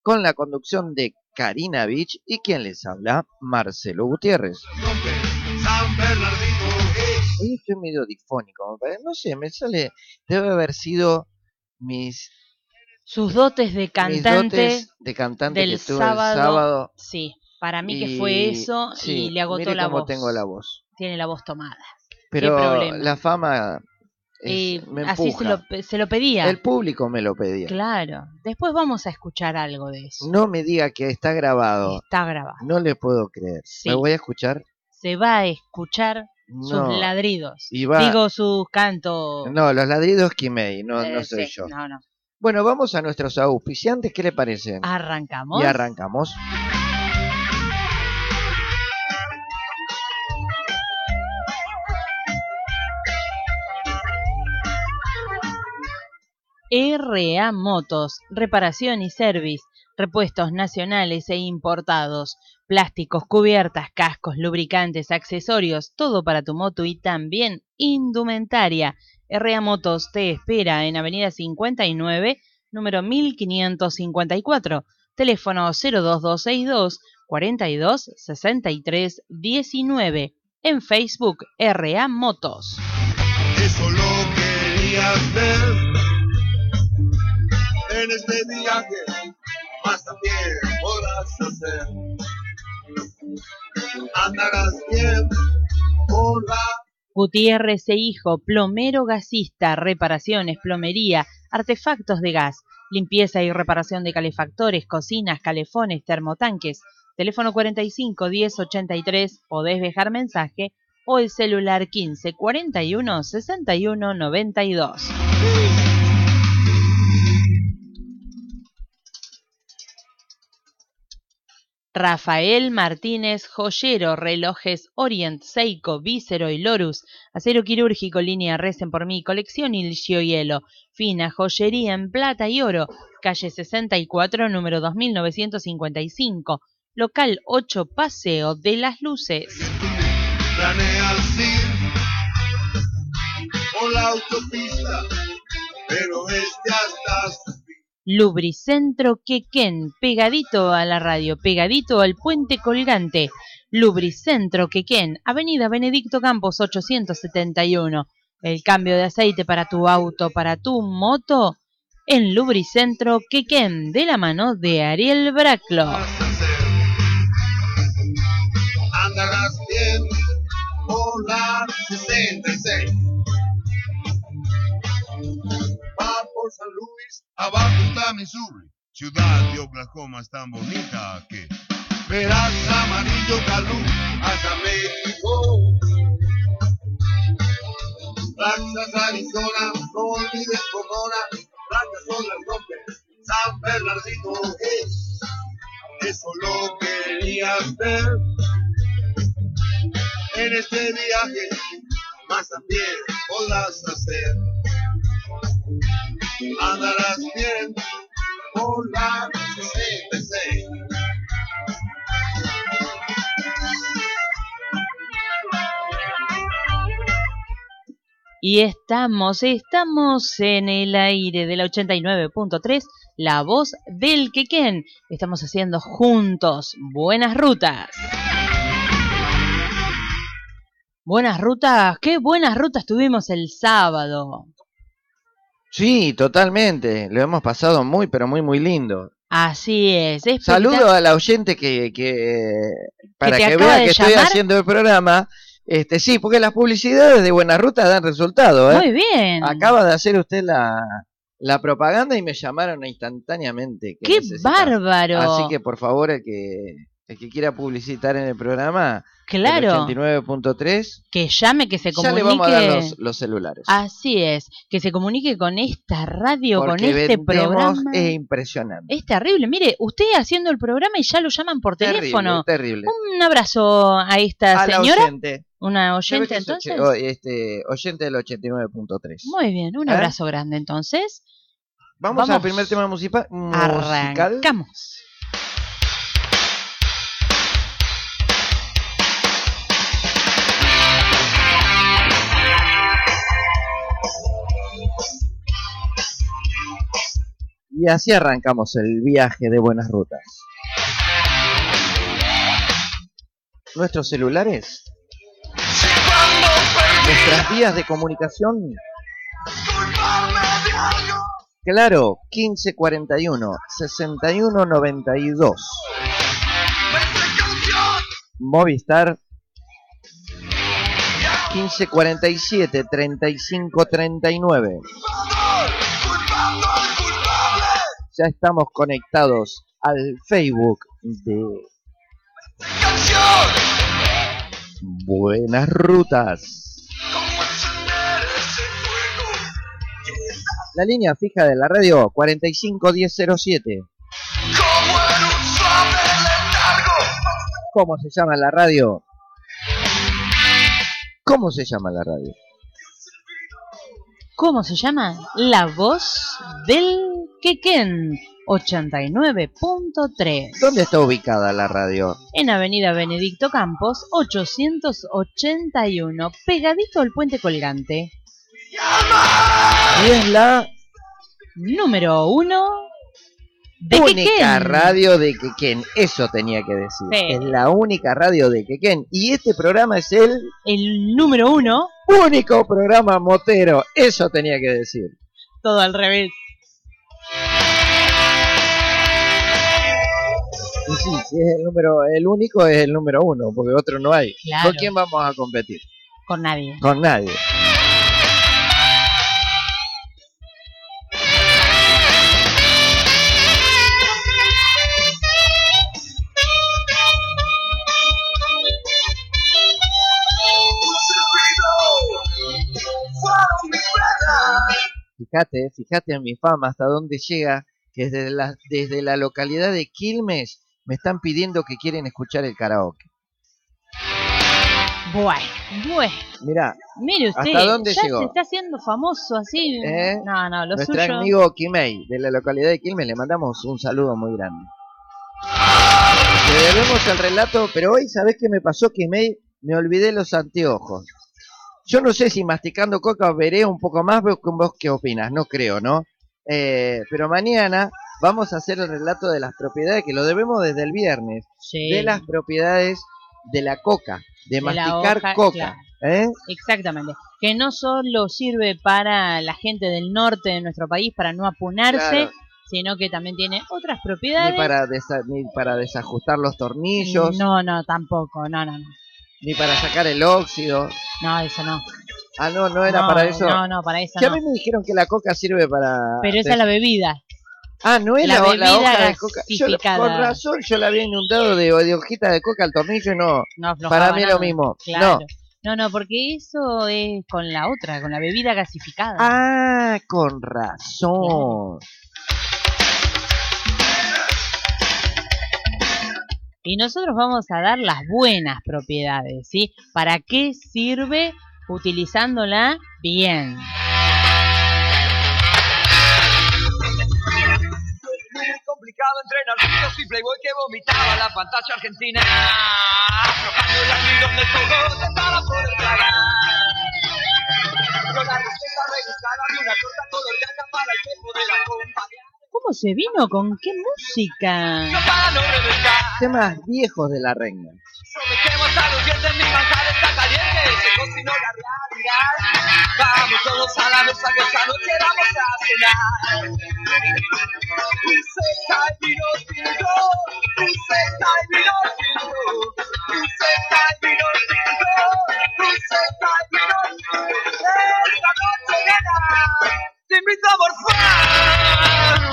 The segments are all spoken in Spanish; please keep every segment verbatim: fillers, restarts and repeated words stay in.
con la conducción de Karina Vich y quien les habla, Marcelo Gutiérrez. Hoy estoy medio difónico, no sé, me sale, debe haber sido mis... Sus dotes de cantante, mis dotes de cantante del que tuve sábado, el sábado. Sí, para mí y, que fue eso sí, y le agotó mire la cómo voz. tengo la voz. Tiene la voz tomada. Pero ¿Qué problema? la fama es, Eh, me empuja. así se lo, se lo pedía. El público me lo pedía. Claro. Después vamos a escuchar algo de eso. No me diga que está grabado. Está grabado. No le puedo creer. Sí. ¿Me voy a escuchar? Se va a escuchar no. sus ladridos. Y va... Digo, sus cantos. No, los ladridos Kimei, no, eh, no soy sí, yo. No, no. Bueno, vamos a nuestros auspiciantes. ¿Qué le parece? ¿Arrancamos? Y arrancamos. R A Motos, reparación y service, repuestos nacionales e importados, plásticos, cubiertas, cascos, lubricantes, accesorios, todo para tu moto y también indumentaria. R A Motos te espera en Avenida cincuenta y nueve, número mil quinientos cincuenta y cuatro, teléfono cero dos dos seis dos, cuarenta y dos, sesenta y tres, diecinueve, en Facebook R A Motos. Eso lo querías ver. En este viaje más también podrás hacer. Andarás bien por la... Gutiérrez e Hijo, plomero gasista, reparaciones, plomería, artefactos de gas, limpieza y reparación de calefactores, cocinas, calefones, termotanques. Teléfono cuarenta y cinco, diez, ochenta y tres, podés dejar mensaje, o el celular quince, cuarenta y uno, sesenta y uno, noventa y dos. Rafael Martínez, joyero, relojes Orient, Seiko, Vícero y Lorus, acero quirúrgico, línea Recen por mí, colección Ilgio Hielo, fina joyería en plata y oro, calle sesenta y cuatro, número dos mil novecientos cincuenta y cinco, local ocho, Paseo de las Luces. Planeas ir por la autopista, pero este hasta... Lubricentro Quequén, pegadito a la radio, pegadito al puente colgante. Lubricentro Quequén, Avenida Benedicto Campos ochocientos setenta y uno. El cambio de aceite para tu auto, para tu moto, en Lubricentro Quequén, de la mano de Ariel Braclo. Andarás bien por la sesenta y seis. Va por San Luis, abajo está Missouri. Ciudad de Oklahoma es tan bonita que verás amarillo Calú hasta México. Texas, Arizona, no olvides Pomona, blancas son las nombres, San Bernardino es. Eso lo querías ver en este viaje, más también podrás hacer. Andarás bien por la sesenta y seis. Y estamos, estamos en el aire de la ochenta y nueve punto tres, la voz del Quequén. Estamos haciendo juntos buenas rutas. Buenas rutas, qué buenas rutas tuvimos el sábado. Sí, totalmente. Lo hemos pasado muy, pero muy, muy lindo. Así es. es Saludo a la oyente que, que para que, que vea que llamar. estoy haciendo el programa. Este, sí, porque las publicidades de Buena Ruta dan resultado, ¿eh? Muy bien. Acaba de hacer usted la, la propaganda y me llamaron instantáneamente. Que ¡Qué necesitaba. bárbaro! Así que, por favor, el que, el que quiera publicitar en el programa, claro, el ochenta y nueve punto tres, que llame, que se comunique. Ya le vamos a dar los, los celulares. Así es, que se comunique con esta radio, porque con este programa. Es impresionante. Es terrible. Mire, usted haciendo el programa y ya lo llaman por terrible, teléfono. Terrible. Un abrazo a esta a señora. La oyente. Una oyente, entonces. Och- este, oyente del ochenta y nueve punto tres. Muy bien, un ¿Eh? abrazo grande, entonces. Vamos, Vamos al primer tema musical. Arrancamos. Y así arrancamos el viaje de Buenas Rutas. Nuestros celulares, nuestras vías de comunicación, claro, quince cuarenta y uno, sesenta y uno noventa y dos. Movistar quince cuarenta y siete, treinta y cinco treinta y nueve. Ya estamos conectados al Facebook de Buenas Rutas. La línea fija de la radio cuarenta y cinco diez cero siete. ¿Cómo se llama la radio? ¿Cómo se llama la radio? ¿Cómo se llama? La Voz del Quequén, ochenta y nueve punto tres. ¿Dónde está ubicada la radio? En Avenida Benedicto Campos, ochocientos ochenta y uno, pegadito al puente colgante. Y es la número uno de única Quequén. radio de Quequén. Eso tenía que decir. Sí. Es la única radio de Quequén. Y este programa es el El número uno. único programa motero. Eso tenía que decir. Todo al revés. Y sí, si es el número, el único es el número uno, porque otro no hay. Claro. ¿Con quién vamos a competir? Con nadie. Con nadie. Fíjate, fíjate en mi fama hasta dónde llega, que desde la, desde la localidad de Quilmes me están pidiendo que quieren escuchar el karaoke. Bueno, bueno. Mirá, Mire usted, ¿hasta dónde ya llegó? se está haciendo famoso así. ¿Eh? No, no, lo nuestro suyo. amigo Quimei de la localidad de Quilmes, le mandamos un saludo muy grande. Le debemos el relato, pero hoy, ¿sabés qué me pasó, Quimei? Me olvidé los anteojos. Yo no sé si masticando coca veré un poco más, veo con vos qué opinas, no creo, ¿no? Eh, pero mañana vamos a hacer el relato de las propiedades, que lo debemos desde el viernes, Sí. de las propiedades de la coca, de, De la masticar hoja, coca. claro. ¿Eh? Exactamente. Que no solo sirve para la gente del norte de nuestro país para no apunarse, Claro. sino que también tiene otras Ni propiedades. para, desa- ni para desajustar los tornillos, No, no, tampoco. No, no, no. ni para sacar el óxido. No, eso no. Ah, no, no era No, para eso. No, no, para eso Que a no. mí me dijeron que la coca sirve para... Pero esa es la bebida. Ah, no es la la, la bebida hoja de coca. Yo, gasificada. con razón yo la había inundado de, de hojita de coca al tornillo y no. No aflojaba Para mí es nada. lo mismo. Claro. No. No, no, porque eso es con la otra, con la bebida gasificada. Ah, con razón. Y nosotros vamos a dar las buenas propiedades, ¿sí? ¿Para qué sirve utilizándola bien? Muy complicado entrenar chicos y Playboy que vomitaba la pantalla argentina. Aflojando el almidón del cogote para poder tragar. Con la receta rebuscada de una torta colorada para el que poder acompañar. ¿Cómo se vino? ¿Con qué música? No para no reventar. Temas viejos de la renga. Sometemos a los dientes, mi manjar está caliente. Se cocinó la realidad. Vamos todos a la mesa que esta noche vamos a cenar. Un seca y vino tinto. Un seca y vino tinto. Un seca y vino tinto. Un seca y vino tinto. Esta noche nena, te invito a morfar.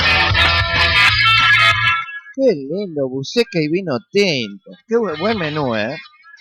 Qué lindo, buceca y vino tinto. Qué buen, buen menú, ¿eh?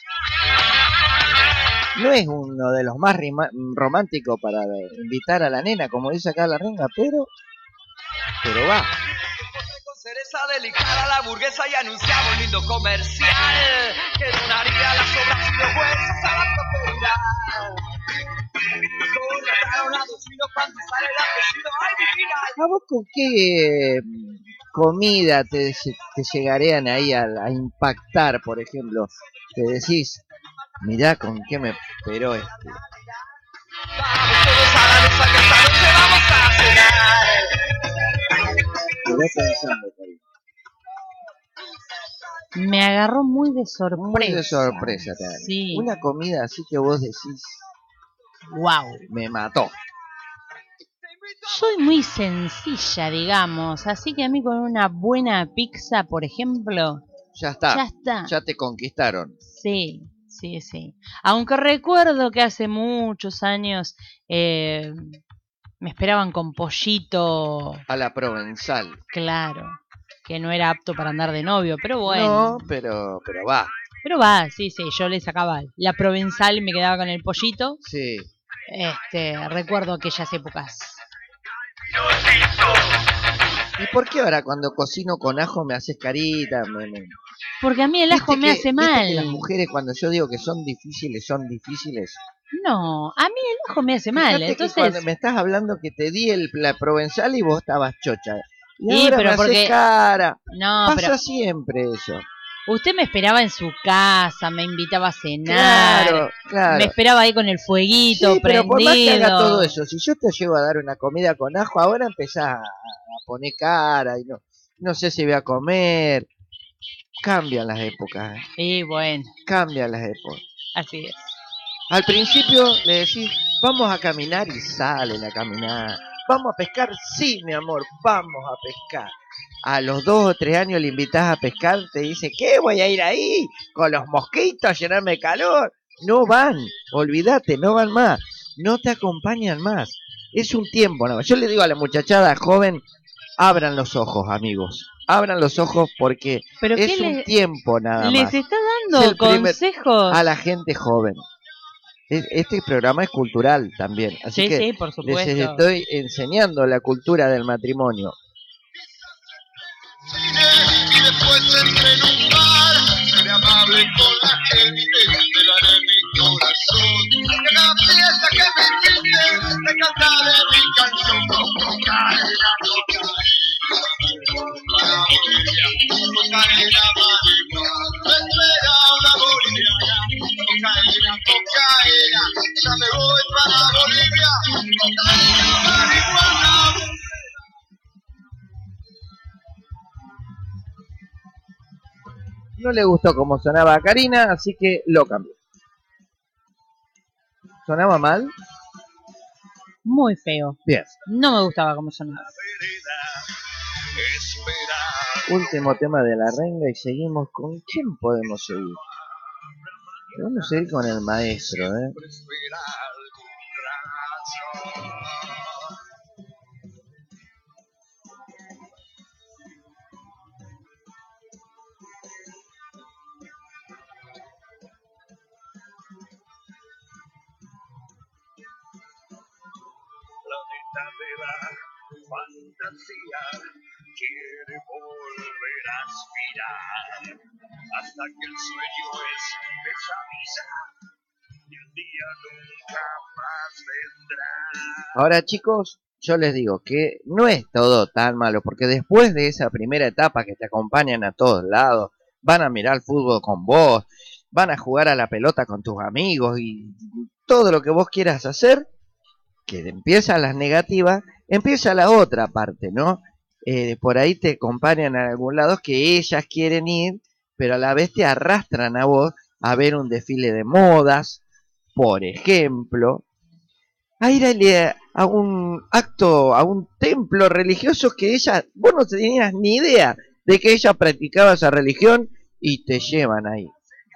No es uno de los más rima- románticos para invitar a la nena, como dice acá la renga, pero... Pero va. Con cereza delicada la hamburguesa y anunciamos un lindo comercial que donaría las obras y los huesos a la prosperidad. Contrataron a dos chinos cuando sale el apellido, ay divina. ¿A vos con qué eh, comida te, te llegarían ahí a, a impactar, por ejemplo? Te decís, mirá con qué me esperó este. Vamos todos a la mesa que esta noche vamos a cenar. quedé pensando, Karina. Me agarró muy de sorpresa. Muy de sorpresa, Karina. Sí. Una comida así que vos decís, Wow. me mató. Soy muy sencilla, digamos, así que a mí con una buena pizza, por ejemplo, Ya está. ya está. Ya te conquistaron. Sí, sí, sí. Aunque recuerdo que hace muchos años eh, me esperaban con pollito, A la provenzal. claro, que no era apto para andar de novio, pero bueno. No, pero, pero va. Pero va, sí, sí, yo le sacaba la provenzal y me quedaba con el pollito. Sí. Este, recuerdo aquellas épocas. ¿Y por qué ahora cuando cocino con ajo me haces carita? Me, me... Porque a mí el ajo ¿Viste me que- hace viste mal. que las mujeres cuando yo digo que son difíciles, son difíciles? No, a mí el ajo me hace mal, Fíjate que entonces... cuando me estás hablando que te di el, la provenzal y vos estabas chocha. Y Sí, ahora pero me haces porque- cara. No, Pasa pero siempre eso. usted me esperaba en su casa, me invitaba a cenar, Claro, claro. me esperaba ahí con el fueguito Sí, pero prendido. por más que haga todo eso, si yo te llevo a dar una comida con ajo, ahora empezás a, a poner cara y no, no sé si voy a comer. Cambian las épocas, ¿eh? Y bueno, Cambian las épocas. así es. Al principio le decís, vamos a caminar y salen a caminar. Vamos a pescar, sí, mi amor, vamos a pescar. A los dos o tres años le invitás a pescar, te dice, ¿qué? Voy a ir ahí con los mosquitos a llenarme de calor. No van, olvídate, no van más. No te acompañan más. Es un tiempo nada más. Yo le digo a la muchachada joven, abran los ojos, amigos. Abran los ojos porque ¿Pero es qué un le- tiempo nada les más. está Es dando el primer- consejos? A la gente joven. Es- Este programa es cultural también, así Sí, que sí, por les supuesto. estoy enseñando la cultura del matrimonio. Y después entré en un bar, seré amable con la gente, te daré mi corazón. Y en la fiesta que me inviten, te cantaré mi canción. Cocaína, cocaína, para Bolivia, cocaína, marihuana, me espera una boliviana. Cocaína, cocaína, ya me voy para Bolivia, cocaína, marihuana. No le gustó cómo sonaba a Karina, así que lo cambió. ¿Sonaba mal? Muy feo. Bien. No me gustaba cómo sonaba. Último tema de la renga y seguimos. ¿Con quién podemos seguir? Vamos a seguir con el maestro, ¿eh? Fantasía quiere volver a aspirar hasta que el sueño es pesadilla y el día nunca más vendrá. Ahora, chicos, yo les digo que no es todo tan malo, porque después de esa primera etapa que te acompañan a todos lados, van a mirar fútbol con vos, van a jugar a la pelota con tus amigos y todo lo que vos quieras hacer, que empiezan las negativas, empieza la otra parte, ¿no? Eh, por ahí te acompañan a algún lado que ellas quieren ir, pero a la vez te arrastran a vos a ver un desfile de modas, por ejemplo, a ir a, a un acto, a un templo religioso que ella, vos no tenías ni idea de que ella practicaba esa religión y te llevan ahí.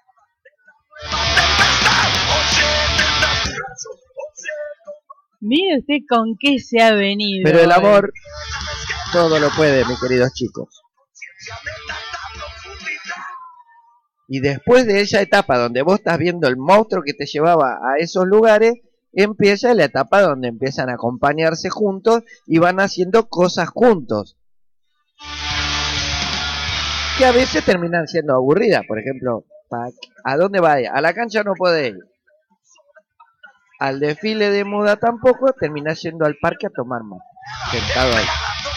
Mire usted con qué se ha venido. Pero el hoy. amor todo lo puede, mis queridos chicos. Y después de esa etapa donde vos estás viendo el monstruo que te llevaba a esos lugares, empieza la etapa donde empiezan a acompañarse juntos y van haciendo cosas juntos. Que a veces terminan siendo aburridas. Por ejemplo, ¿a dónde vaya? A la cancha no podés ir. Al desfile de moda tampoco, terminás yendo al parque a tomar mate, sentado ahí.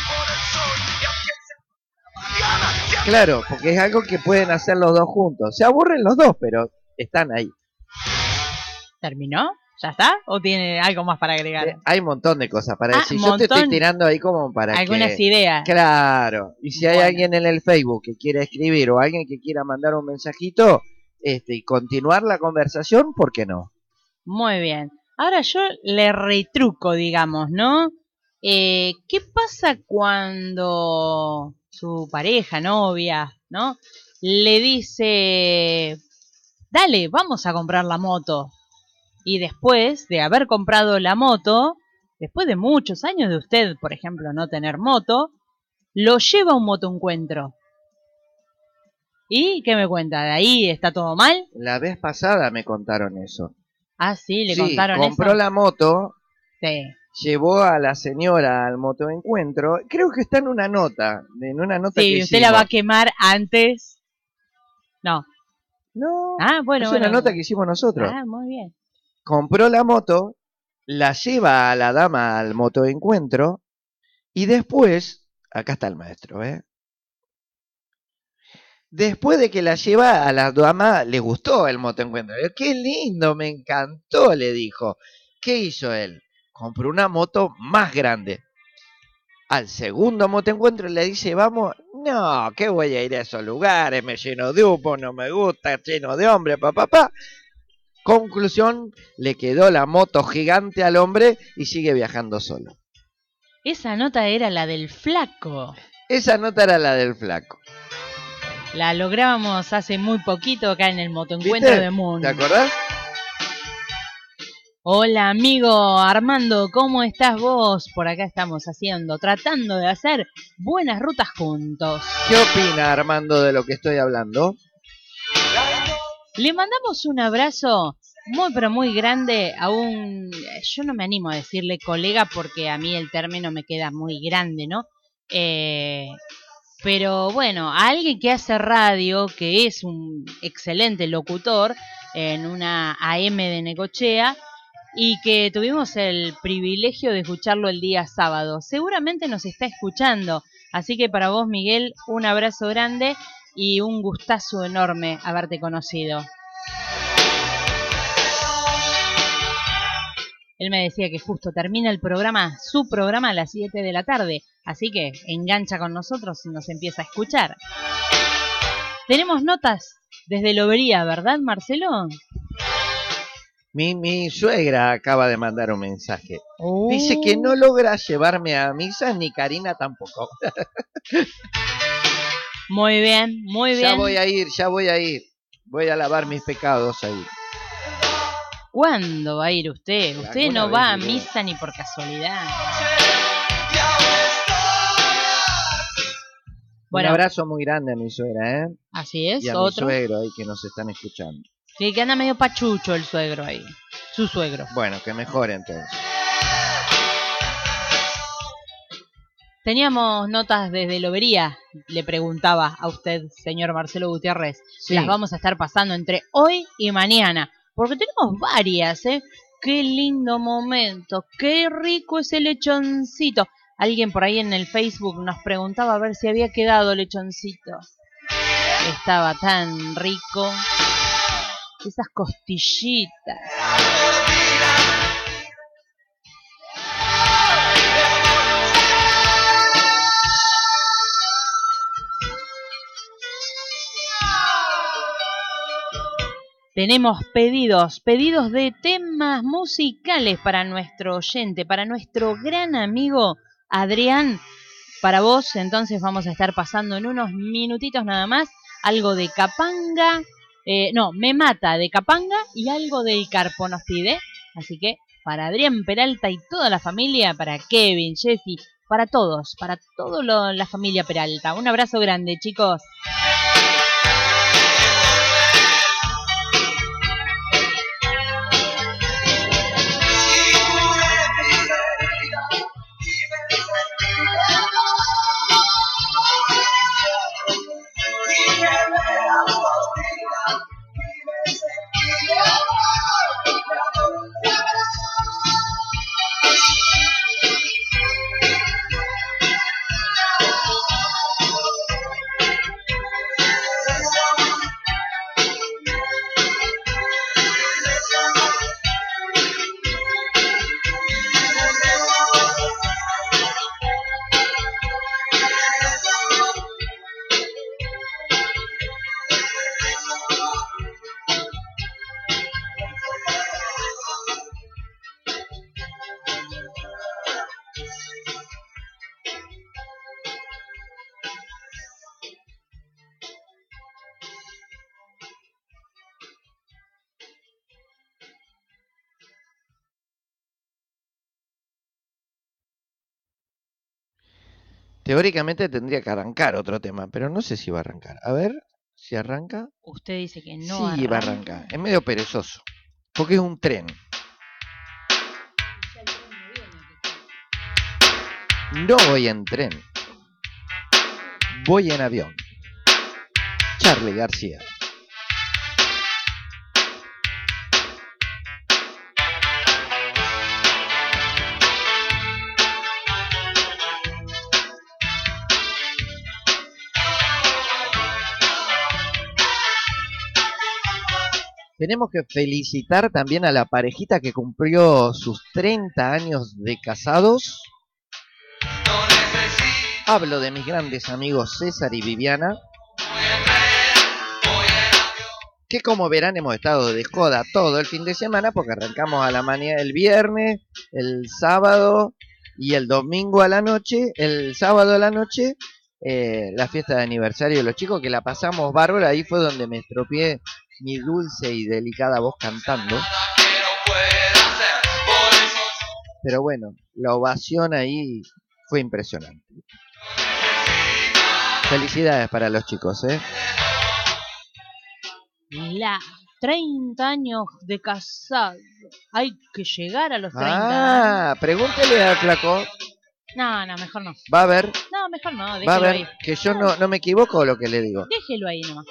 Claro, porque es algo que pueden hacer los dos juntos. Se aburren los dos, pero están ahí. ¿Terminó? ¿Ya está? ¿O tiene algo más para agregar? Eh, hay un montón de cosas para Ah, decir. Yo te estoy montón. tirando ahí como para Algunas que... ideas. Claro. Y si hay Bueno. alguien en el Facebook que quiera escribir o alguien que quiera mandar un mensajito este, y continuar la conversación, ¿por qué no? Muy bien. Ahora yo le retruco, digamos, ¿no? Eh, ¿qué pasa cuando su pareja, novia, ¿no? Le dice, dale, vamos a comprar la moto. Y después de haber comprado la moto, después de muchos años de usted, por ejemplo, no tener moto, lo lleva a un motoencuentro. ¿Y qué me cuenta? ¿De ahí está todo mal? La vez pasada me contaron eso. Ah, sí, le Sí, contaron compró eso. la moto, Sí. llevó a la señora al motoencuentro. Creo que está en una nota, en una nota que Sí, usted hicimos. la va a quemar antes. No. No, Ah, bueno, es bueno. una nota que hicimos nosotros. Ah, muy bien. Compró la moto, la lleva a la dama al motoencuentro y después, acá está el maestro, ¿eh? Después de que la lleva a la dama, le gustó el motoencuentro. ¡Qué lindo! Me encantó, le dijo. ¿Qué hizo él? Compró una moto más grande. Al segundo motoencuentro le dice, vamos, no, ¿qué voy a ir a esos lugares? Me lleno de humo, no me gusta, lleno de hombres, papá, papá. Conclusión, le quedó la moto gigante al hombre y sigue viajando solo. Esa nota era la del flaco. Esa nota era la del flaco. La lográbamos hace muy poquito acá en el motoencuentro ¿Viste? de Moon. ¿Te acordás? Hola amigo Armando, ¿cómo estás vos? Por acá estamos haciendo, tratando de hacer buenas rutas juntos. ¿Qué opina Armando de lo que estoy hablando? Le mandamos un abrazo muy pero muy grande a un, yo no me animo a decirle colega porque a mí el término me queda muy grande, ¿no? Eh, pero bueno, a alguien que hace radio, que es un excelente locutor en una A M de Necochea, y que tuvimos el privilegio de escucharlo el día sábado. Seguramente nos está escuchando, así que para vos, Miguel, un abrazo grande y un gustazo enorme haberte conocido. Él me decía que justo termina el programa, su programa a las siete de la tarde, así que engancha con nosotros y nos empieza a escuchar. Tenemos notas desde Lobería, ¿verdad, Marcelo? Mi, mi suegra acaba de mandar un mensaje. Oh. Dice que no logra llevarme a misa, ni Karina tampoco. Muy bien, muy bien. Ya voy a ir, ya voy a ir. Voy a lavar mis pecados ahí. ¿Cuándo va a ir usted? Usted Alguna no vez va a iré. misa ni por casualidad. Bueno, Un abrazo muy grande a mi suegra, ¿eh? así es, Y a mi otro. suegro ahí que nos están escuchando. Sí, que anda medio pachucho el suegro ahí. Su suegro. Bueno, que mejore entonces. Teníamos notas desde Lobería, le preguntaba a usted, señor Marcelo Gutiérrez. Sí. Las vamos a estar pasando entre hoy y mañana, porque tenemos varias, ¿eh? Qué lindo momento, qué rico ese lechoncito. Alguien por ahí en el Facebook nos preguntaba a ver si había quedado lechoncito. Estaba tan rico. Esas costillitas. Tenemos pedidos, pedidos de temas musicales para nuestro oyente, para nuestro gran amigo Adrián. Para vos, entonces vamos a estar pasando en unos minutitos nada más algo de Capanga, eh, no, Me Mata de Capanga y algo del Carpo nos pide. Así que para Adrián Peralta y toda la familia, para Kevin, Jessy, para todos, para toda la familia Peralta. Un abrazo grande, chicos. Teóricamente tendría que arrancar otro tema, pero no sé si va a arrancar. A ver si arranca. Usted dice que no Sí, va a arranca. arrancar. Es medio perezoso. Porque es un tren. No voy en tren. Voy en avión. Charly García. Tenemos que felicitar también a la parejita que cumplió sus treinta años de casados. Hablo de mis grandes amigos César y Viviana, que como verán hemos estado de joda todo el fin de semana porque arrancamos a la mañana el viernes, el sábado y el domingo a la noche, el sábado a la noche, eh, la fiesta de aniversario de los chicos, que la pasamos bárbaro. Ahí fue donde me estropeé mi dulce y delicada voz cantando. Pero bueno, la ovación ahí fue impresionante. Felicidades para los chicos, ¿eh? La treinta años de casado. Hay que llegar a los treinta. Ah, pregúntele al flaco. No, no, mejor no. Va a ver, No, mejor no, va a déjelo ver ahí. que yo no, no me equivoco lo que le digo. Déjelo ahí nomás.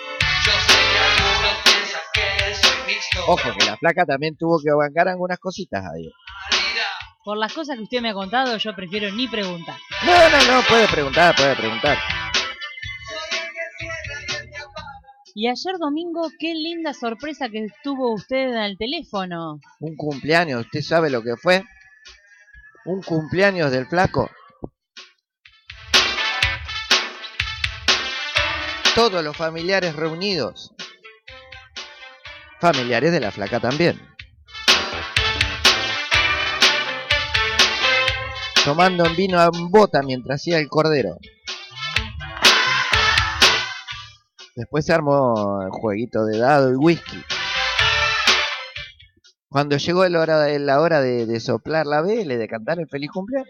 Ojo, que la flaca también tuvo que bancar algunas cositas ahí. Por las cosas que usted me ha contado, yo prefiero ni preguntar. No, no, no, puede preguntar, puede preguntar. Y ayer domingo, qué linda sorpresa que tuvo usted al teléfono. Un cumpleaños, ¿usted sabe lo que fue? Un cumpleaños del flaco. Todos los familiares reunidos. Familiares de la flaca también. Tomando en vino en bota mientras hacía el cordero. Después se armó el jueguito de dado y whisky. Cuando llegó la hora, de, la hora de, de soplar la vela y de cantar el feliz cumpleaños,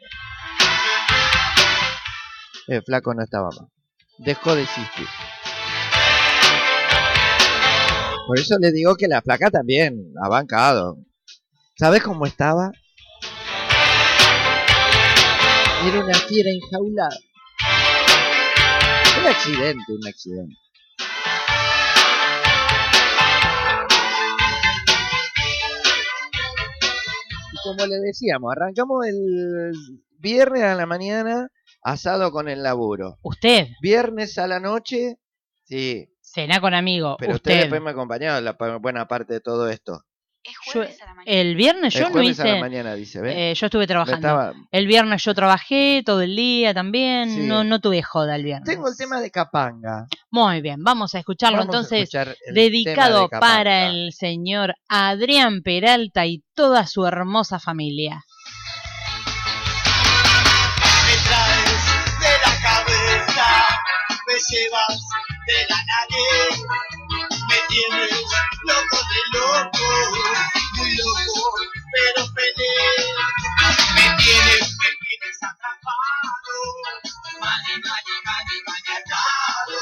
el flaco no estaba más. Dejó de existir. Por eso le digo que la flaca también ha bancado. ¿Sabes cómo estaba? Era una fiera enjaulada. Un accidente, un accidente. Y como le decíamos, arrancamos el viernes a la mañana asado con el laburo. ¿Usted? Viernes a la noche, sí. Cena con amigos. Pero usted, usted después me acompañó en la buena parte de todo esto. Es Yo, jueves a la mañana. el viernes El yo no jueves a la hice. mañana, dice, ¿ve? Eh, yo estuve trabajando. Estaba... El viernes yo trabajé todo el día también. Sí. No, no tuve joda el viernes. Tengo el tema de Capanga. Muy bien, vamos a escucharlo Vamos a entonces. escuchar el Dedicado tema de Capanga. para el señor Adrián Peralta y toda su hermosa familia. Me traes de la cabeza, me llevas de la nariz, me tienes loco de loco, muy loco, pero feliz. Me tienes, me tienes atrapado, mani, mani, mani, mani atado.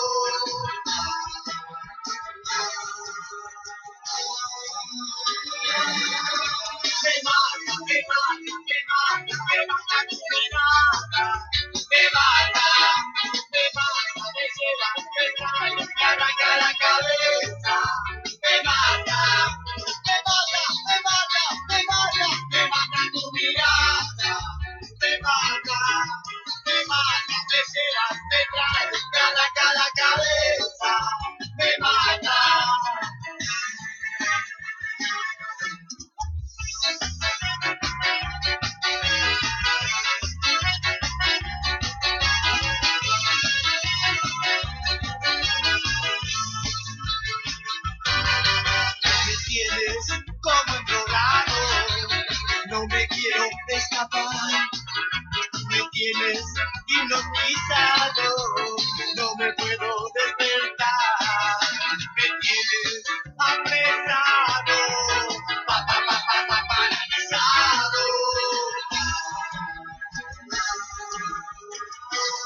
Me mata, me mata, me mata, me mata tu mirada. Me mata, me mata, me lleva, me trae, me arranca la cabeza. Me mata, me mata, me mata, me mata, me mata tu mirada. Me mata, me mata, me lleva, me trae, me arranca la cabeza. Me mata. Me tienes como endrogado, no me quiero escapar. Me tienes hipnotizado, no me puedo despertar. Me tienes apresado, pa, pa, pa, pa, pa, paralizado.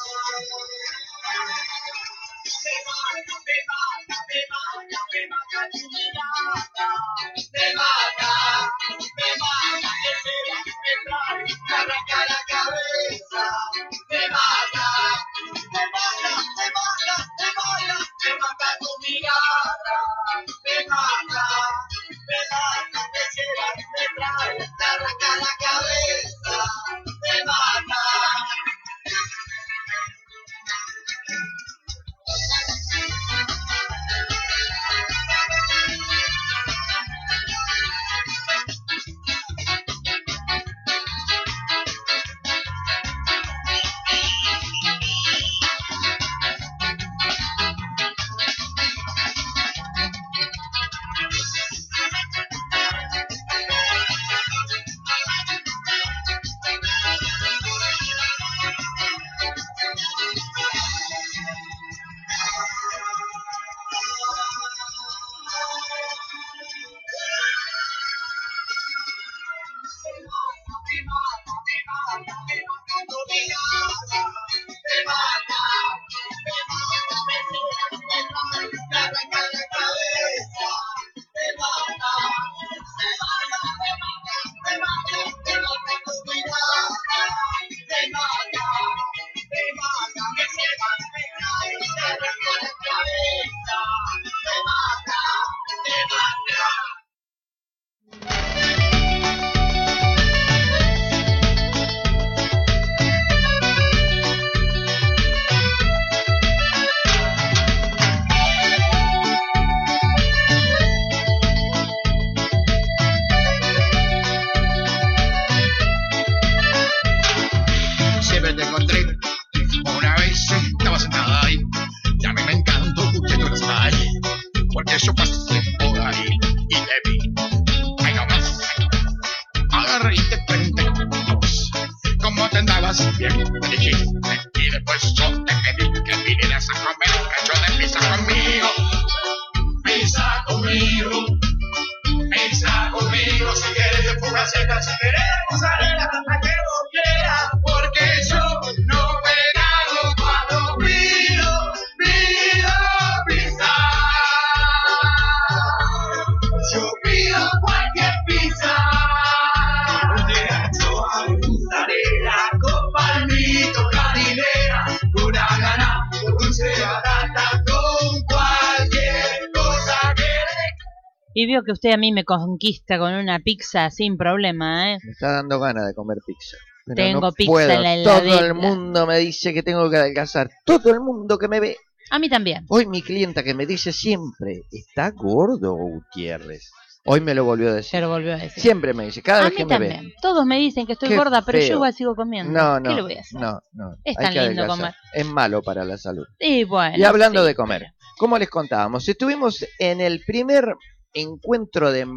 Y veo que usted a mí me conquista con una pizza sin problema, ¿eh? Me está dando ganas de comer pizza. Pero tengo no pizza puedo. en la heladera. Todo el mundo me dice que tengo que adelgazar. Todo el mundo que me ve. A mí también. Hoy mi clienta que me dice siempre, ¿está gordo Gutiérrez? Hoy me lo volvió a decir. Se lo volvió a decir. Siempre me dice, cada a vez mí que me también. ve. Todos me dicen que estoy Qué gorda, pero feo. yo igual sigo comiendo. No, no, ¿Qué le voy a hacer? no, no. Es Hay tan que lindo adelgazar. comer. Es malo para la salud. Y bueno. Y hablando sí, de comer, pero... como les contábamos, estuvimos en el primer encuentro de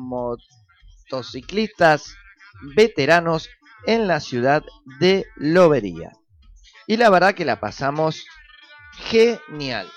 motociclistas veteranos en la ciudad de Lobería. Y la verdad que la pasamos genial.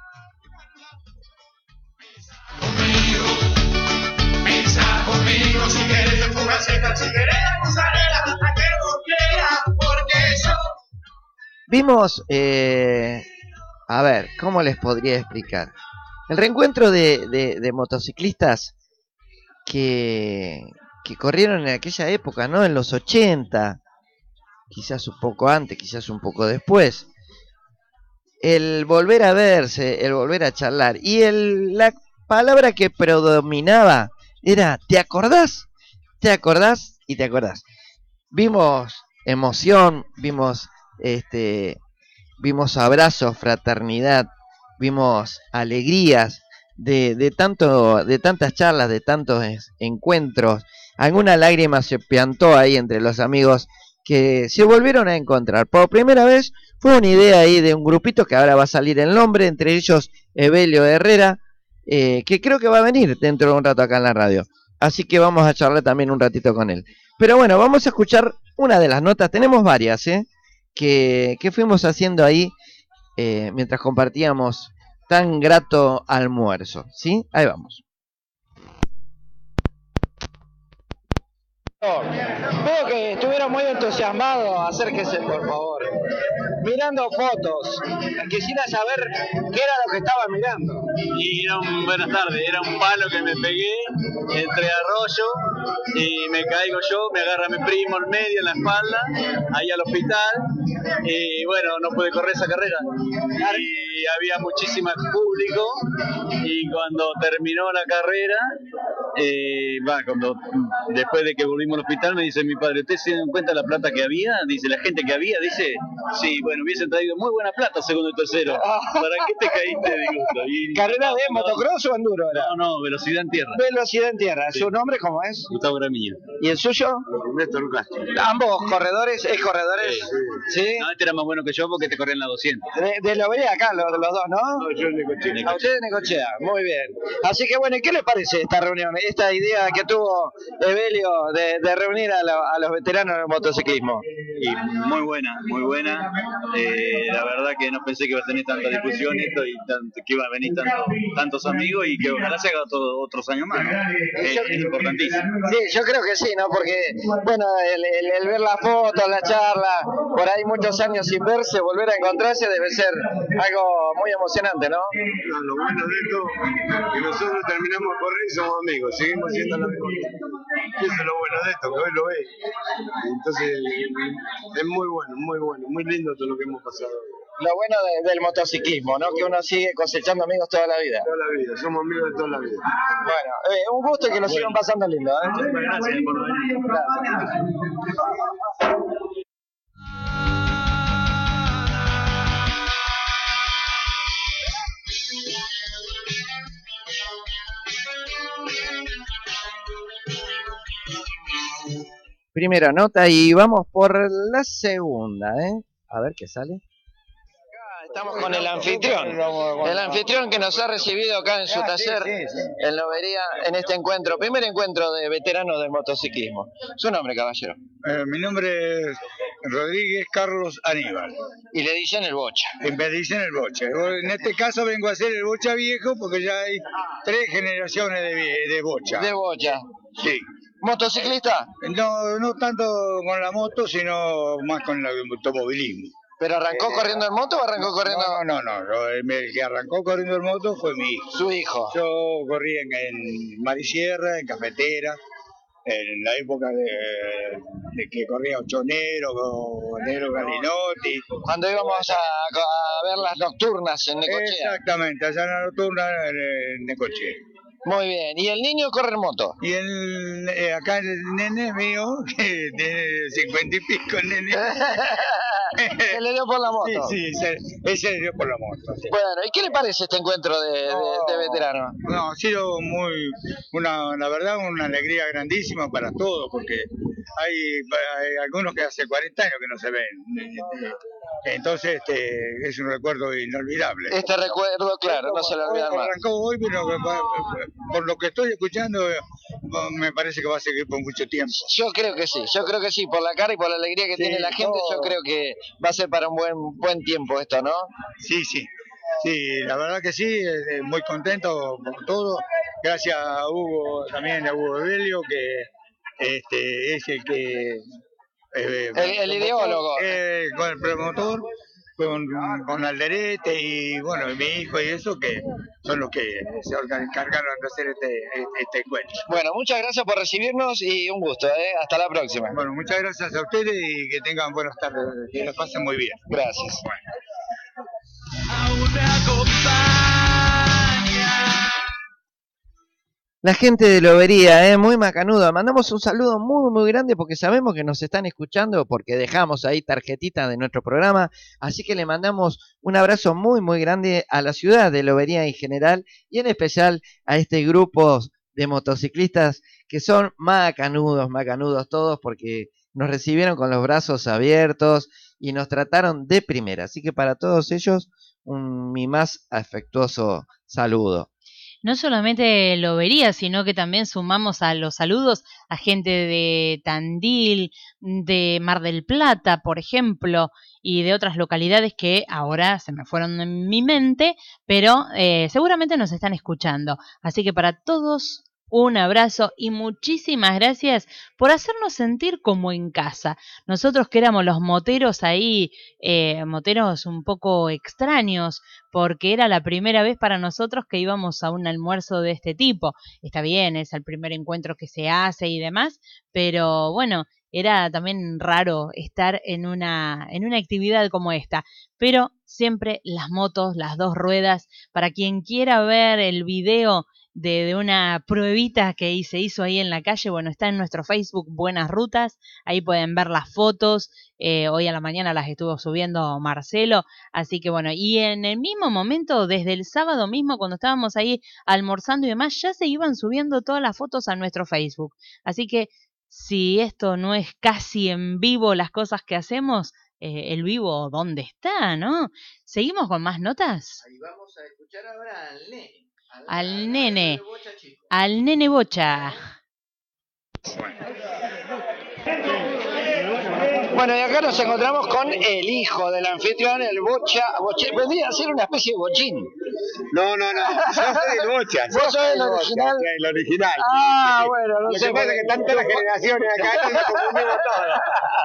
Pisa conmigo si quieres fugaceta, si quieres mozzarella, la que vos quieras, porque yo... Vimos, eh, a ver, ¿cómo les podría explicar? El reencuentro de, de, de motociclistas que, que corrieron en aquella época, ¿no? En los ochenta, quizás un poco antes, quizás un poco después. El volver a verse, el volver a charlar. Y el, la palabra que predominaba era, ¿te acordás? ¿Te acordás? Y te acordás. Vimos emoción, vimos este, vimos abrazos, fraternidad, vimos alegrías de, de tanto, de tantas charlas, de tantos encuentros. Alguna lágrima se piantó ahí entre los amigos que se volvieron a encontrar. Por primera vez fue una idea ahí de un grupito que ahora va a salir el nombre, entre ellos Evelio Herrera, eh, que creo que va a venir dentro de un rato acá en la radio. Así que vamos a charlar también un ratito con él. Pero bueno, vamos a escuchar una de las notas, tenemos varias, ¿eh? que, que fuimos haciendo ahí eh, mientras compartíamos tan grato almuerzo, ¿sí? Ahí vamos. Veo que estuvieron muy entusiasmados, acérquese por favor. mirando fotos. Quisiera saber qué era lo que estaba mirando. Y era un, buenas tardes, era un palo que me pegué entre arroyo y me caigo yo, me agarra mi primo al medio en la espalda, ahí al hospital, y bueno, no pude correr esa carrera. Y había muchísimo público, y cuando terminó la carrera, eh, va, cuando después de que volvimos al hospital, me dice mi padre, ¿usted se dio cuenta de la plata que había? Dice, la gente que había, dice, sí, bueno, hubiesen traído muy buena plata segundo y tercero. ¿Para qué te caíste? Digo, y, ¿Carrera de motocross o enduro era? No, no, velocidad en tierra. Velocidad en tierra. Sí. ¿Su nombre cómo es? Gustavo Gramilla. ¿Y el suyo? Néstor Castro. Ambos corredores, ¿es corredores? Sí. ¿Sí? No, este era más bueno que yo porque te corría en la doscientos. De, de lo veía acá, los, los dos, ¿no? No, yo en Necochea. A ustedes Necochea, muy bien. Así que bueno, ¿y qué les parece esta reunión? Esta idea que tuvo Evelio de, de reunir a, lo- a los veteranos del motociclismo. Y muy buena, muy buena. Eh, la verdad que no pensé que iba a tener tanta difusión esto y tanto, que iba a venir tanto, tantos amigos y que ojalá se haga todo, otros años más, ¿no? Es, es importantísimo. Sí, yo creo que sí, ¿no? Porque, bueno, el, el- el ver la foto, la charla, por ahí muchos años sin verse, volver a encontrarse debe ser algo muy emocionante, ¿no? No, lo bueno de esto es que nosotros terminamos de correr y somos amigos, seguimos siendo los amigos. Eso es lo bueno de esto, que hoy lo ves. Entonces, es muy bueno, muy bueno, muy lindo todo lo que hemos pasado. Lo bueno de- del motociclismo, ¿no? Que uno sigue cosechando amigos toda la vida. Toda la vida, somos amigos de toda la vida. Bueno, eh, un gusto y que lo sigan pasando lindo, ¿eh? Gracias por venir. Primera nota y vamos por la segunda, ¿eh? A ver qué sale. Estamos con el anfitrión, el anfitrión que nos ha recibido acá en su taller, en Lobería, en este encuentro, primer encuentro de veteranos del motociclismo. Su nombre, caballero. Eh, mi nombre es Rodríguez Carlos Aníbal. Y le dicen el bocha. Y me dicen el bocha. En este caso vengo a ser el bocha viejo porque ya hay tres generaciones de, vie- de bocha. De bocha. Sí. ¿Motociclista? No, no tanto con la moto, sino más con el automovilismo. ¿Pero arrancó corriendo en moto o arrancó corriendo...? No, no, no. no. El el que arrancó corriendo en moto fue mi hijo. Su hijo. Yo corrí en, en Marisierra, en Cafetera, en la época de, de que corría Ochonero, Nero Galinotti. Cuando íbamos a, a ver las nocturnas en Necochea. Exactamente, allá en la nocturna en, en Necochea. Muy bien. ¿Y el niño corre en moto? Y el, eh, acá el nene mío, que tiene cincuenta y pico el nene. Se le dio por la moto. Sí, sí, ese, ese le dio por la moto. Sí. Bueno, ¿y qué le parece este encuentro de, de, de veteranos? No, ha sido muy, una, la verdad, una alegría grandísima para todos, porque hay, hay algunos que hace cuarenta años que no se ven. Entonces, este, es un recuerdo inolvidable. Este recuerdo, claro, no se lo olvidan más. Arrancó hoy, pero por lo que estoy escuchando, me parece que va a seguir por mucho tiempo. Yo creo que sí, yo creo que sí, por la cara y por la alegría que Sí, tiene la gente, no. yo creo que va a ser para un buen buen tiempo esto, ¿no? Sí, sí. Sí, la verdad que sí, eh, muy contento por todo. Gracias a Hugo, también a Hugo Evelio, que este, es el que... eh, El, el ideólogo. eh, con el promotor, con, con Alderete y bueno, mi hijo y eso, que son los que se organ- encargaron de hacer este, este encuentro. Bueno, muchas gracias por recibirnos y un gusto, ¿eh? Hasta la próxima. Bueno, muchas gracias a ustedes y que tengan buenas tardes, que la pasen muy bien. Gracias. Aún me acompaña. La gente de Lobería, ¿eh? Muy macanuda. Mandamos un saludo muy, muy grande porque sabemos que nos están escuchando, porque dejamos ahí tarjetitas de nuestro programa. Así que le mandamos un abrazo muy, muy grande a la ciudad de Lobería en general y en especial a este grupo de motociclistas que son macanudos, macanudos todos, porque nos recibieron con los brazos abiertos y nos trataron de primera. Así que para todos ellos, un, mi más afectuoso saludo. No solamente Lobería, sino que también sumamos a los saludos a gente de Tandil, de Mar del Plata, por ejemplo, y de otras localidades que ahora se me fueron en mi mente, pero eh, seguramente nos están escuchando. Así que para todos un abrazo y muchísimas gracias por hacernos sentir como en casa. Nosotros que éramos los moteros ahí, eh, moteros un poco extraños, porque era la primera vez para nosotros que íbamos a un almuerzo de este tipo. Está bien, es el primer encuentro que se hace y demás, pero bueno, era también raro estar en una, en una actividad como esta. Pero siempre las motos, las dos ruedas, para quien quiera ver el video de, de una pruebita que se hizo ahí en la calle, bueno, está en nuestro Facebook Buenas Rutas, ahí pueden ver las fotos, eh, hoy a la mañana las estuvo subiendo Marcelo, así que bueno, y en el mismo momento, desde el sábado mismo, cuando estábamos ahí almorzando y demás, ya se iban subiendo todas las fotos a nuestro Facebook, así que si esto no es casi en vivo las cosas que hacemos, eh, el vivo, ¿dónde está, no? ¿Seguimos con más notas? Ahí vamos a escuchar ahora al nene. Al, al al nene, al bocha, al nene Bocha. Bueno, y acá nos encontramos con el hijo del anfitrión, el Bocha. Boche, vendría a ser una especie de bochín. No, no, no. Yo soy el Bocha. ¿Vos sos el Bocha, original? soy el original. Ah, bueno, no Lo sé. que pasa es que tantas las generaciones acá que nos confundimos todas.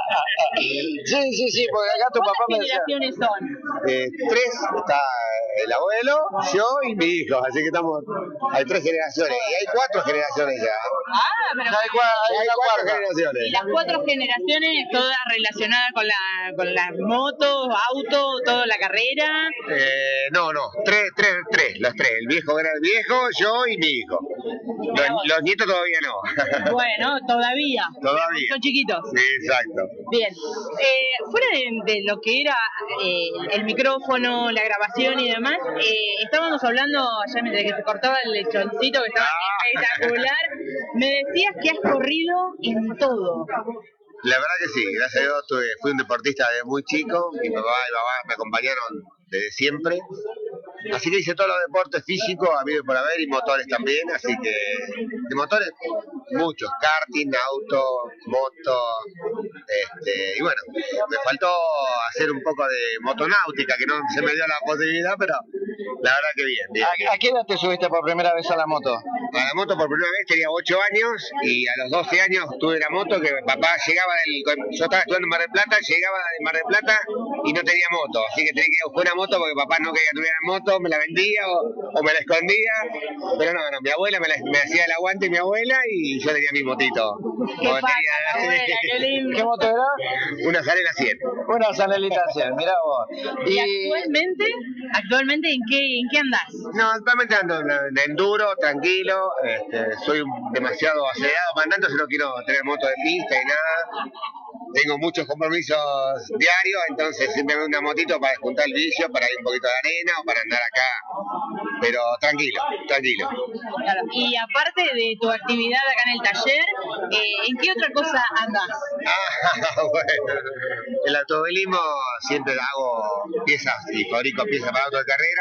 Sí, sí, sí, porque acá tu papá me decía. ¿Qué generaciones son? Eh, tres, está el abuelo, yo y mi hijo, así que estamos, hay tres generaciones, y hay cuatro generaciones ya. Ah, pero Ya hay, cua- hay Ya hay una cuatro cuarta. generaciones. y las cuatro generaciones todas relacionadas con la con las motos, autos, toda la carrera. Eh, no, no, tres, tres, tres, los tres, el viejo era el viejo, yo y mi hijo. Los, los nietos todavía no. Bueno, todavía. Todavía. Son chiquitos. Sí, exacto. Bien. Eh, fuera de, de lo que era eh, el micrófono, la grabación y demás, eh, estábamos hablando, ya mientras que se cortaba el lechoncito, que estaba espectacular, me decías que has corrido en todo. La verdad que sí, gracias a Dios tuve, fui un deportista desde muy chico, mi papá y mamá me acompañaron desde siempre. Así que hice todos los deportes físicos, habido por haber, y motores también, así que de motores muchos, karting, auto, moto, este, y bueno, me faltó hacer un poco de motonáutica, que no se me dio la posibilidad, pero la verdad que bien, bien, bien. ¿A, ¿A qué edad te subiste por primera vez a la moto? A la moto por primera vez tenía ocho años y a los doce años tuve la moto que papá llegaba del... Yo estaba estudiando en Mar del Plata, llegaba de Mar del Plata y no tenía moto, así que tenía que ir a buscar una moto porque papá no quería que tuviera moto, me la vendía o, o me la escondía, pero no, no, mi abuela me, la, me hacía el aguante, mi abuela, y yo tenía mi motito. Qué Como pasa, tenía- abuela, qué lindo. ¿Qué moto era? una Sarela cien. Una Sanelita cien, mirá vos. ¿Y Y actualmente, actualmente en qué, en qué andás? No, actualmente ando de enduro, tranquilo, este, soy un- demasiado acelerado para tanto si no quiero tener moto de pista y nada. Tengo muchos compromisos diarios, entonces siempre veo una motito para juntar el vicio, para ir un poquito de arena o para andar acá. Pero tranquilo, tranquilo. Claro. Y aparte de tu actividad acá en el taller, eh, ¿en qué otra cosa andás? Ah, bueno. El automovilismo siempre hago piezas y fabrico piezas para autos de carrera.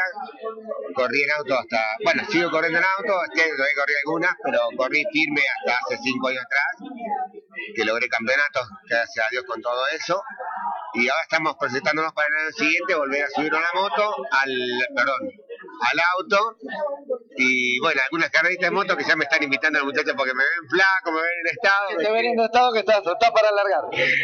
Corrí en auto hasta, bueno, sigo corriendo en auto, este año todavía corrí algunas, pero corrí firme hasta hace cinco años atrás, que logré campeonatos, gracias a Dios con todo eso. Y ahora estamos presentándonos para el año siguiente, volver a subir a la moto, al, perdón, al auto. Y bueno, algunas carreritas de moto que ya me están invitando los muchachos porque me ven flaco, me ven en estado. que te ven en estado que estás, estás para alargar.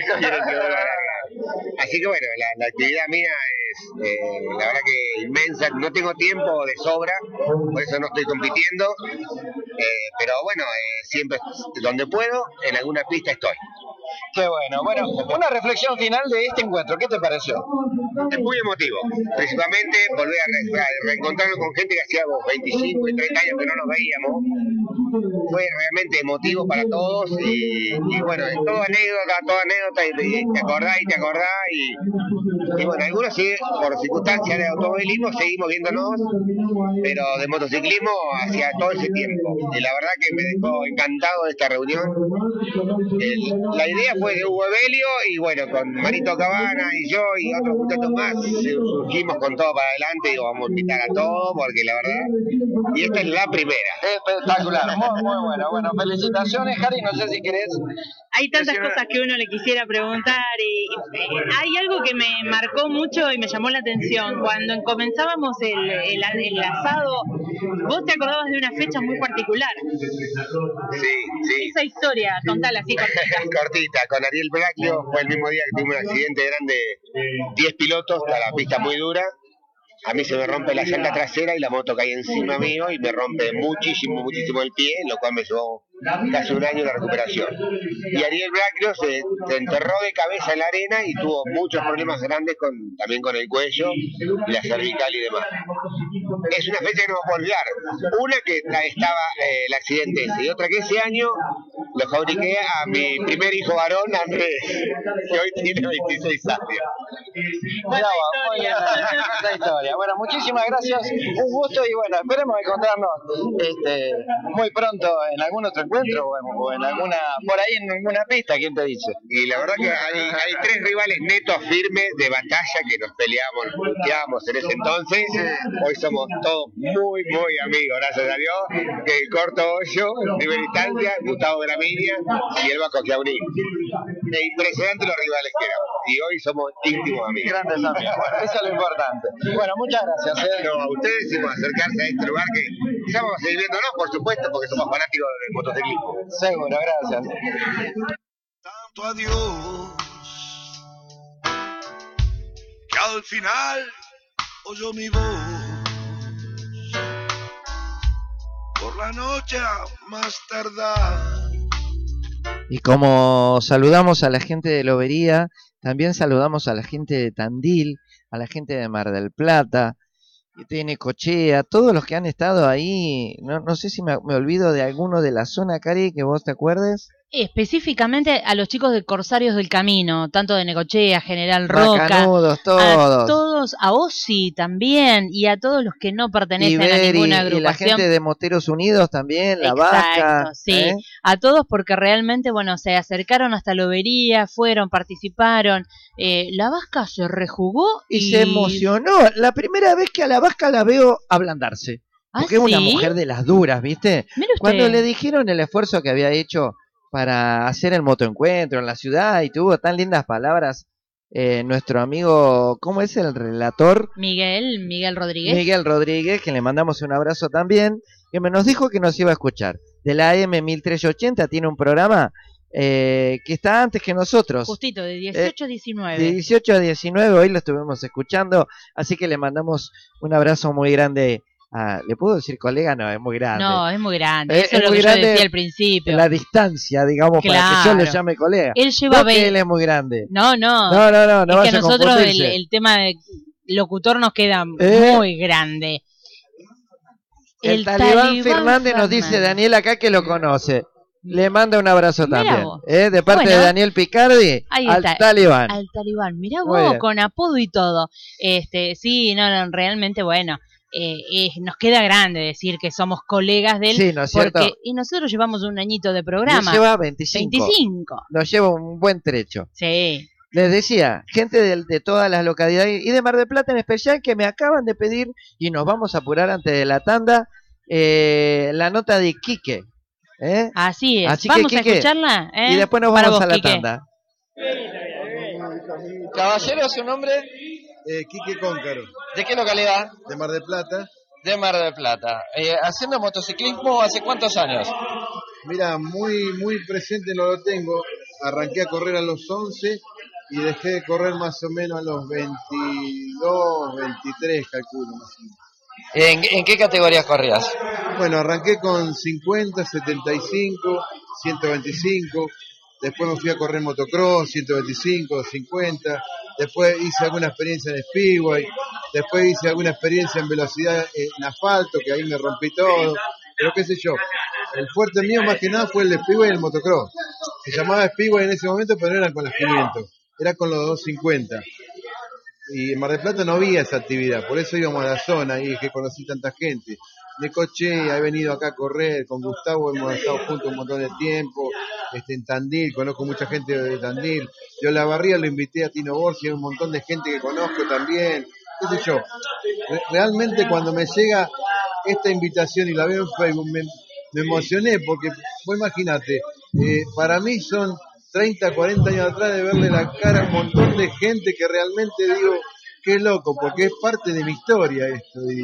Así que bueno, la, la actividad mía es, eh, la verdad que inmensa. No tengo tiempo de sobra, por eso no estoy compitiendo. Eh, pero bueno, eh, siempre donde puedo, en alguna pista estoy. Qué bueno. Bueno, una reflexión final de este encuentro. ¿Qué te pareció? Es muy emotivo, principalmente volver a, re- a reencontrarnos con gente que hacía veinticinco y treinta años que no nos veíamos. Fue realmente emotivo para todos y, y bueno, es todo anécdota, todo anécdota y, y te acordás y te acordás y, y bueno, algunos sí, por circunstancias de automovilismo seguimos viéndonos, pero de motociclismo hacia todo ese tiempo. Y la verdad que me dejó encantado de esta reunión. El- la idea fue de Hugo Evelio y bueno, con Marito Cabana y yo y otros muchachos nomás surgimos con todo para adelante y digo, vamos a invitar a todos porque la verdad, y esta es la primera. Espectacular, muy, muy bueno. Bueno, felicitaciones, Jari, no sé si querés... Hay tantas cosas que uno le quisiera preguntar y, y hay algo que me marcó mucho y me llamó la atención. Cuando comenzábamos el, el, el asado, vos te acordabas de una fecha muy particular. Sí, sí. Esa historia, contala así cortita. Cortita, con Ariel Braglio fue el mismo día que tuvimos un accidente grande, diez pilotos, a la pista muy dura. A mí se me rompe la llanta trasera y la moto cae encima mío y me rompe muchísimo, muchísimo el pie, lo cual me llevó casi un año la recuperación. Y Ariel Braglio se, se enterró de cabeza en la arena y tuvo muchos problemas grandes con, también con el cuello y la cervical y demás. Es una fecha que no vamos a olvidar. Una que estaba eh, el accidente ese y otra que ese año lo fabriqué a mi primer hijo varón, Andrés, que hoy tiene veintiséis años. Buena historia. Buena historia. Bueno, muchísimas gracias, un gusto y bueno, esperemos encontrarnos este, muy pronto en algún otro encuentro o en, o en alguna, por ahí en alguna pista, ¿quién te dice? Y la verdad que hay, hay tres rivales netos firmes de batalla que nos peleamos, nos puteamos en ese entonces. Hoy somos todos muy, muy amigos, gracias a Dios. El Corto Hoyo, en primera instancia, Gustavo Gramigna y el Vasco Chiaurín. Es impresionante los rivales que éramos. Y hoy somos íntimos amigos. Grandes amigos. Bueno, eso es lo importante. Bueno, muchas gracias. ¿eh? No, a ustedes y por acercarse a este lugar que ya vamos a seguir viéndonos, por supuesto, porque somos fanáticos del motociclismo. Seguro, gracias. Tanto a Dios que al final oyó mi voz por la noche a más tardar. Y como saludamos a la gente de Lobería, también saludamos a la gente de Tandil, a la gente de Mar del Plata, de Necochea, todos los que han estado ahí. No, no sé si me, me olvido de alguno de la zona, Cari, que vos te acuerdes. Específicamente a los chicos de Corsarios del Camino, tanto de Necochea, General Roca, Macanudos, todos. a todos, a Osi también, y a todos los que no pertenecen Iberi, a ninguna agrupación. Y la gente de Moteros Unidos también, la Exacto, Vasca. Sí, ¿eh? a todos porque realmente, bueno, se acercaron hasta Lobería, fueron, participaron. Eh, la Vasca se rejugó y, y se emocionó. La primera vez que a la Vasca la veo ablandarse. Porque ¿Ah, es una sí? mujer de las duras, ¿viste? Mire usted. Cuando le dijeron el esfuerzo que había hecho para hacer el motoencuentro en la ciudad y tuvo tan lindas palabras, eh, nuestro amigo, ¿cómo es el relator? Miguel, Miguel Rodríguez. Miguel Rodríguez, que le mandamos un abrazo también, que me nos dijo que nos iba a escuchar. De la A M mil trescientos ochenta tiene un programa eh, que está antes que nosotros. Justito, de dieciocho a diecinueve. De dieciocho a diecinueve, hoy lo estuvimos escuchando, así que le mandamos un abrazo muy grande. Ah, ¿le puedo decir colega? No, es muy grande. No, es muy grande. Eh, Eso es lo que yo decía al principio. La distancia, digamos, Claro. para que yo lo llame colega. Él lleva no veinte... que él es muy grande. No, no. No, no, no. no es que a vaya a nosotros el, confundirse. el tema de locutor nos queda ¿Eh? muy grande. El, El Talibán, Talibán Fernández nos dice Fernández. Daniel acá que lo conoce. Le manda un abrazo Mirá también. vos. ¿eh? De parte Bueno, de Daniel Picardi ahí al está, Talibán. Al Talibán. Mirá Muy vos, bien. con apodo y todo. Este, sí, no, no, realmente bueno. Eh, eh, nos queda grande decir que somos colegas de él. Sí, ¿no es cierto? Porque, y nosotros llevamos un añito de programa. Nos lleva veinticinco. veinticinco. Nos lleva un buen trecho. Sí. Les decía, gente de, de todas las localidades y de Mar del Plata en especial, que me acaban de pedir, y nos vamos a apurar antes de la tanda, eh, la nota de Quique. ¿eh? Así es. Así que, Vamos Quique, a escucharla. ¿eh? Y después nos Para vamos vos, a la Quique. tanda. Caballero, ¿su nombre? Eh, Quique Cóncaro, ¿De qué localidad? de Mar del Plata. De Mar del Plata. Eh, ¿Haciendo motociclismo hace cuántos años? Mira, muy muy presente no lo tengo. Arranqué a correr a los once y dejé de correr más o menos a los veintidós, veintitrés, calculo más o menos. ¿En, en qué categorías corrías? Bueno, arranqué con cincuenta, setenta y cinco, ciento veinticinco. Después me fui a correr motocross, ciento veinticinco, cincuenta. Después hice alguna experiencia en Speedway. Después hice alguna experiencia en velocidad en asfalto, que ahí me rompí todo. Pero qué sé yo. El fuerte mío más que nada fue el de Speedway y el motocross. Se llamaba Speedway en ese momento, pero no eran con las quinientos. Era con los doscientos cincuenta. Y en Mar del Plata no había esa actividad. Por eso íbamos a la zona y es que conocí tanta gente. Necochea, he venido acá a correr. Con Gustavo hemos estado juntos un montón de tiempo. este, en Tandil, conozco mucha gente de Tandil. Yo a la barría lo invité a Tino Borsi, hay un montón de gente que conozco también, qué sé yo. Re- realmente cuando me llega esta invitación y la veo en Facebook, me, me emocioné, porque vos imaginate, eh, para mí son treinta, cuarenta años atrás de verle la cara a un montón de gente que realmente digo, qué loco, porque es parte de mi historia esto. Y,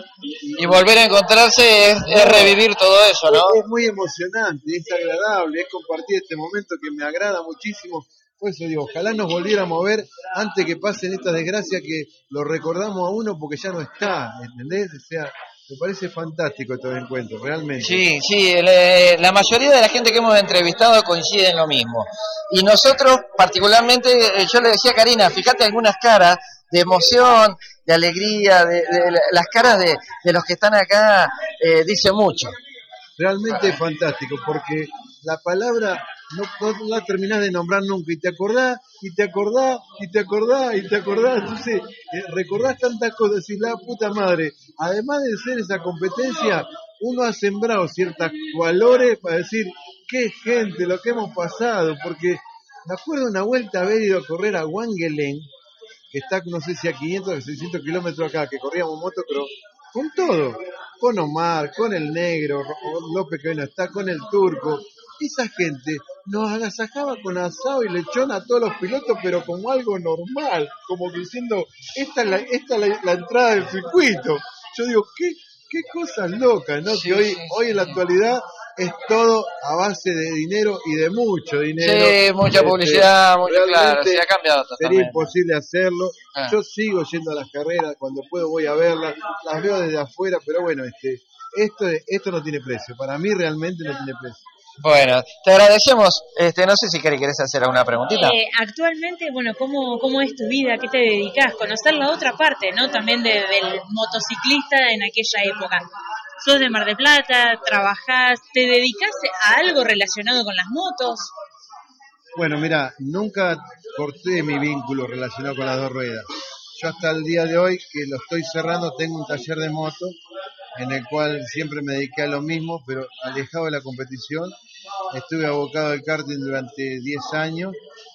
Y volver a encontrarse es, es revivir todo eso, ¿no? Es, es muy emocionante, es agradable, es compartir este momento que me agrada muchísimo. Por eso digo, ojalá nos volviéramos a ver antes que pasen estas desgracias, que lo recordamos a uno porque ya no está, ¿entendés? O sea, me parece fantástico estos encuentros, realmente. Sí, sí, le- la mayoría de la gente que hemos entrevistado coincide en lo mismo. Y nosotros, particularmente, eh, yo le decía a Karina, fíjate algunas caras de emoción, de alegría, de, de la- las caras de, de los que están acá, eh, dice mucho. Realmente es fantástico, porque la palabra no, no la terminás de nombrar nunca, y te acordás, y te acordás, y te acordás, y te acordás, entonces eh, recordás tantas cosas, y la puta madre, además de ser esa competencia, uno ha sembrado ciertos valores para decir, qué gente, lo que hemos pasado, porque me acuerdo una vuelta haber ido a correr a Wangelén, que está, no sé si a quinientos o seiscientos kilómetros acá, que corríamos motocross, con todo, con Omar, con el negro, López que hoy no está, con el turco. Esa gente nos agasajaba con asado y lechón a todos los pilotos, pero como algo normal, como diciendo, esta es la, esta es la, la entrada del circuito. Yo digo, qué, qué cosas locas, ¿no? Sí, que hoy, sí, hoy en la actualidad es todo a base de dinero y de mucho dinero. Sí, mucha publicidad, mucho, claro, realmente sí, ha cambiado sería totalmente. imposible hacerlo. Ah. Yo sigo yendo a las carreras, cuando puedo voy a verlas, las veo desde afuera, pero bueno, este, esto, esto no tiene precio, para mí realmente no tiene precio. Bueno, te agradecemos. Este, no sé si Cari, querés hacer alguna preguntita. Eh, actualmente, bueno, ¿cómo, ¿cómo es tu vida? ¿Qué te dedicas? Conocer la otra parte, ¿no? También de, del motociclista en aquella época. ¿Sos de Mar del Plata? ¿Trabajás? ¿Te dedicas a algo relacionado con las motos? Bueno, mira, nunca corté mi vínculo relacionado con las dos ruedas. Yo hasta el día de hoy, que lo estoy cerrando, tengo un taller de moto en el cual siempre me dediqué a lo mismo, pero alejado de la competición. Estuve abocado al karting durante diez años.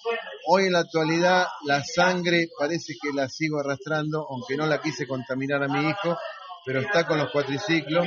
Hoy en la actualidad la sangre parece que la sigo arrastrando, aunque no la quise contaminar a mi hijo, pero está con los cuatriciclos.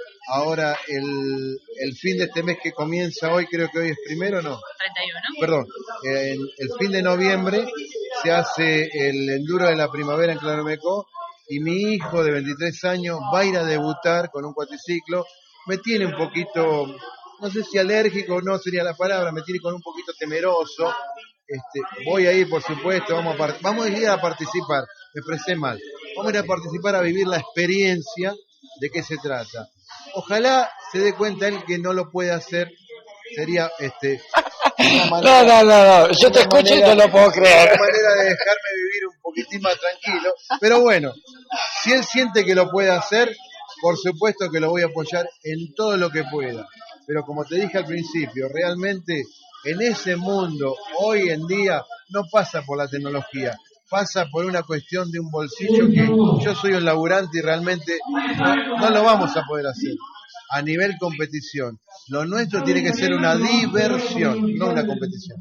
Ahora el, el fin de este mes que comienza hoy, creo que hoy es primero, ¿no? treinta y uno. Perdón, el, el fin de noviembre se hace el enduro de la primavera en Claromecó, y mi hijo de veintitrés años va a ir a debutar con un cuatriciclo. Me tiene un poquito, no sé si alérgico, no sería la palabra, me tiene con un poquito temeroso. Este, voy a ir, por supuesto, vamos a, part- vamos a ir a participar, me expresé mal. Vamos a ir a participar, a vivir la experiencia de qué se trata. Ojalá se dé cuenta él que no lo puede hacer, sería este una manera, No, no, no, no. Yo te una escucho y manera- no lo puedo creer. una manera de dejarme vivir un poquitín más tranquilo, pero bueno, si él siente que lo puede hacer, por supuesto que lo voy a apoyar en todo lo que pueda. Pero como te dije al principio, realmente en ese mundo hoy en día no pasa por la tecnología, pasa por una cuestión de un bolsillo, que yo soy un laburante y realmente no, no lo vamos a poder hacer a nivel competición. Lo nuestro tiene que ser una diversión, no una competición.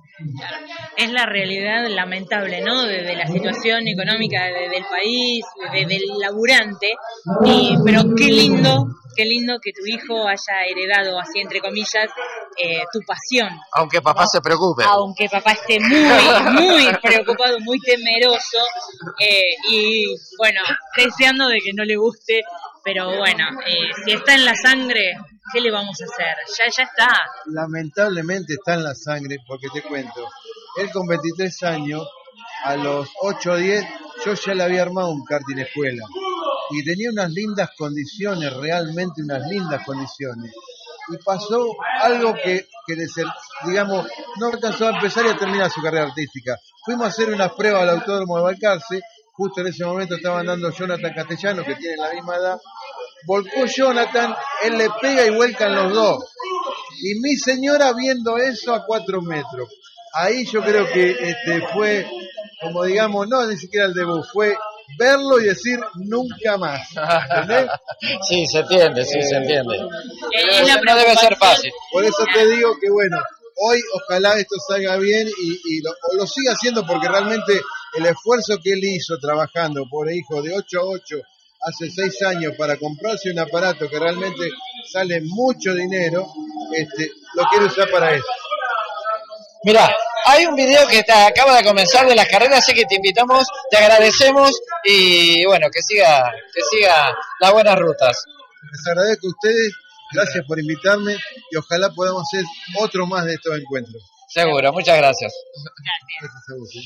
Es la realidad lamentable, ¿no? De, de la situación económica de- del país, de- del laburante. Y, pero qué lindo, qué lindo que tu hijo haya heredado, así entre comillas, eh, tu pasión. Aunque papá se preocupe. Aunque papá esté muy, muy preocupado, muy temeroso, eh, y bueno, deseando de que no le guste, pero bueno, eh, si está en la sangre, ¿qué le vamos a hacer? Ya, ya está. Lamentablemente está en la sangre, porque te cuento, él con veintitrés años, a los ocho o diez, yo ya le había armado un karting escuela, y tenía unas lindas condiciones, realmente unas lindas condiciones, y pasó algo que, que de ser, digamos, no alcanzó a empezar y a terminar su carrera artística. Fuimos a hacer unas pruebas al autódromo de Balcarce, justo en ese momento estaba andando Jonathan Castellano, que tiene la misma edad. Volcó Jonathan, él le pega y vuelcan los dos. Y mi señora viendo eso a cuatro metros. Ahí yo creo que este, fue, como digamos, no ni siquiera el debut, fue verlo y decir nunca más. ¿Entendés? Sí, se entiende, sí, se entiende. Es la No debe ser fácil. Por eso te digo que bueno, hoy ojalá esto salga bien y, y lo, lo siga haciendo, porque realmente el esfuerzo que él hizo trabajando, por hijo, de ocho a ocho, hace seis años, para comprarse un aparato que realmente sale mucho dinero, este, lo quiere usar para eso. Mirá, hay un video que está, acaba de comenzar de las carreras, así que te invitamos, te agradecemos y bueno, que siga, que siga las buenas rutas. Les agradezco a ustedes, gracias por invitarme y ojalá podamos hacer otro más de estos encuentros. Seguro, muchas gracias. Gracias a vos. ¿Sí?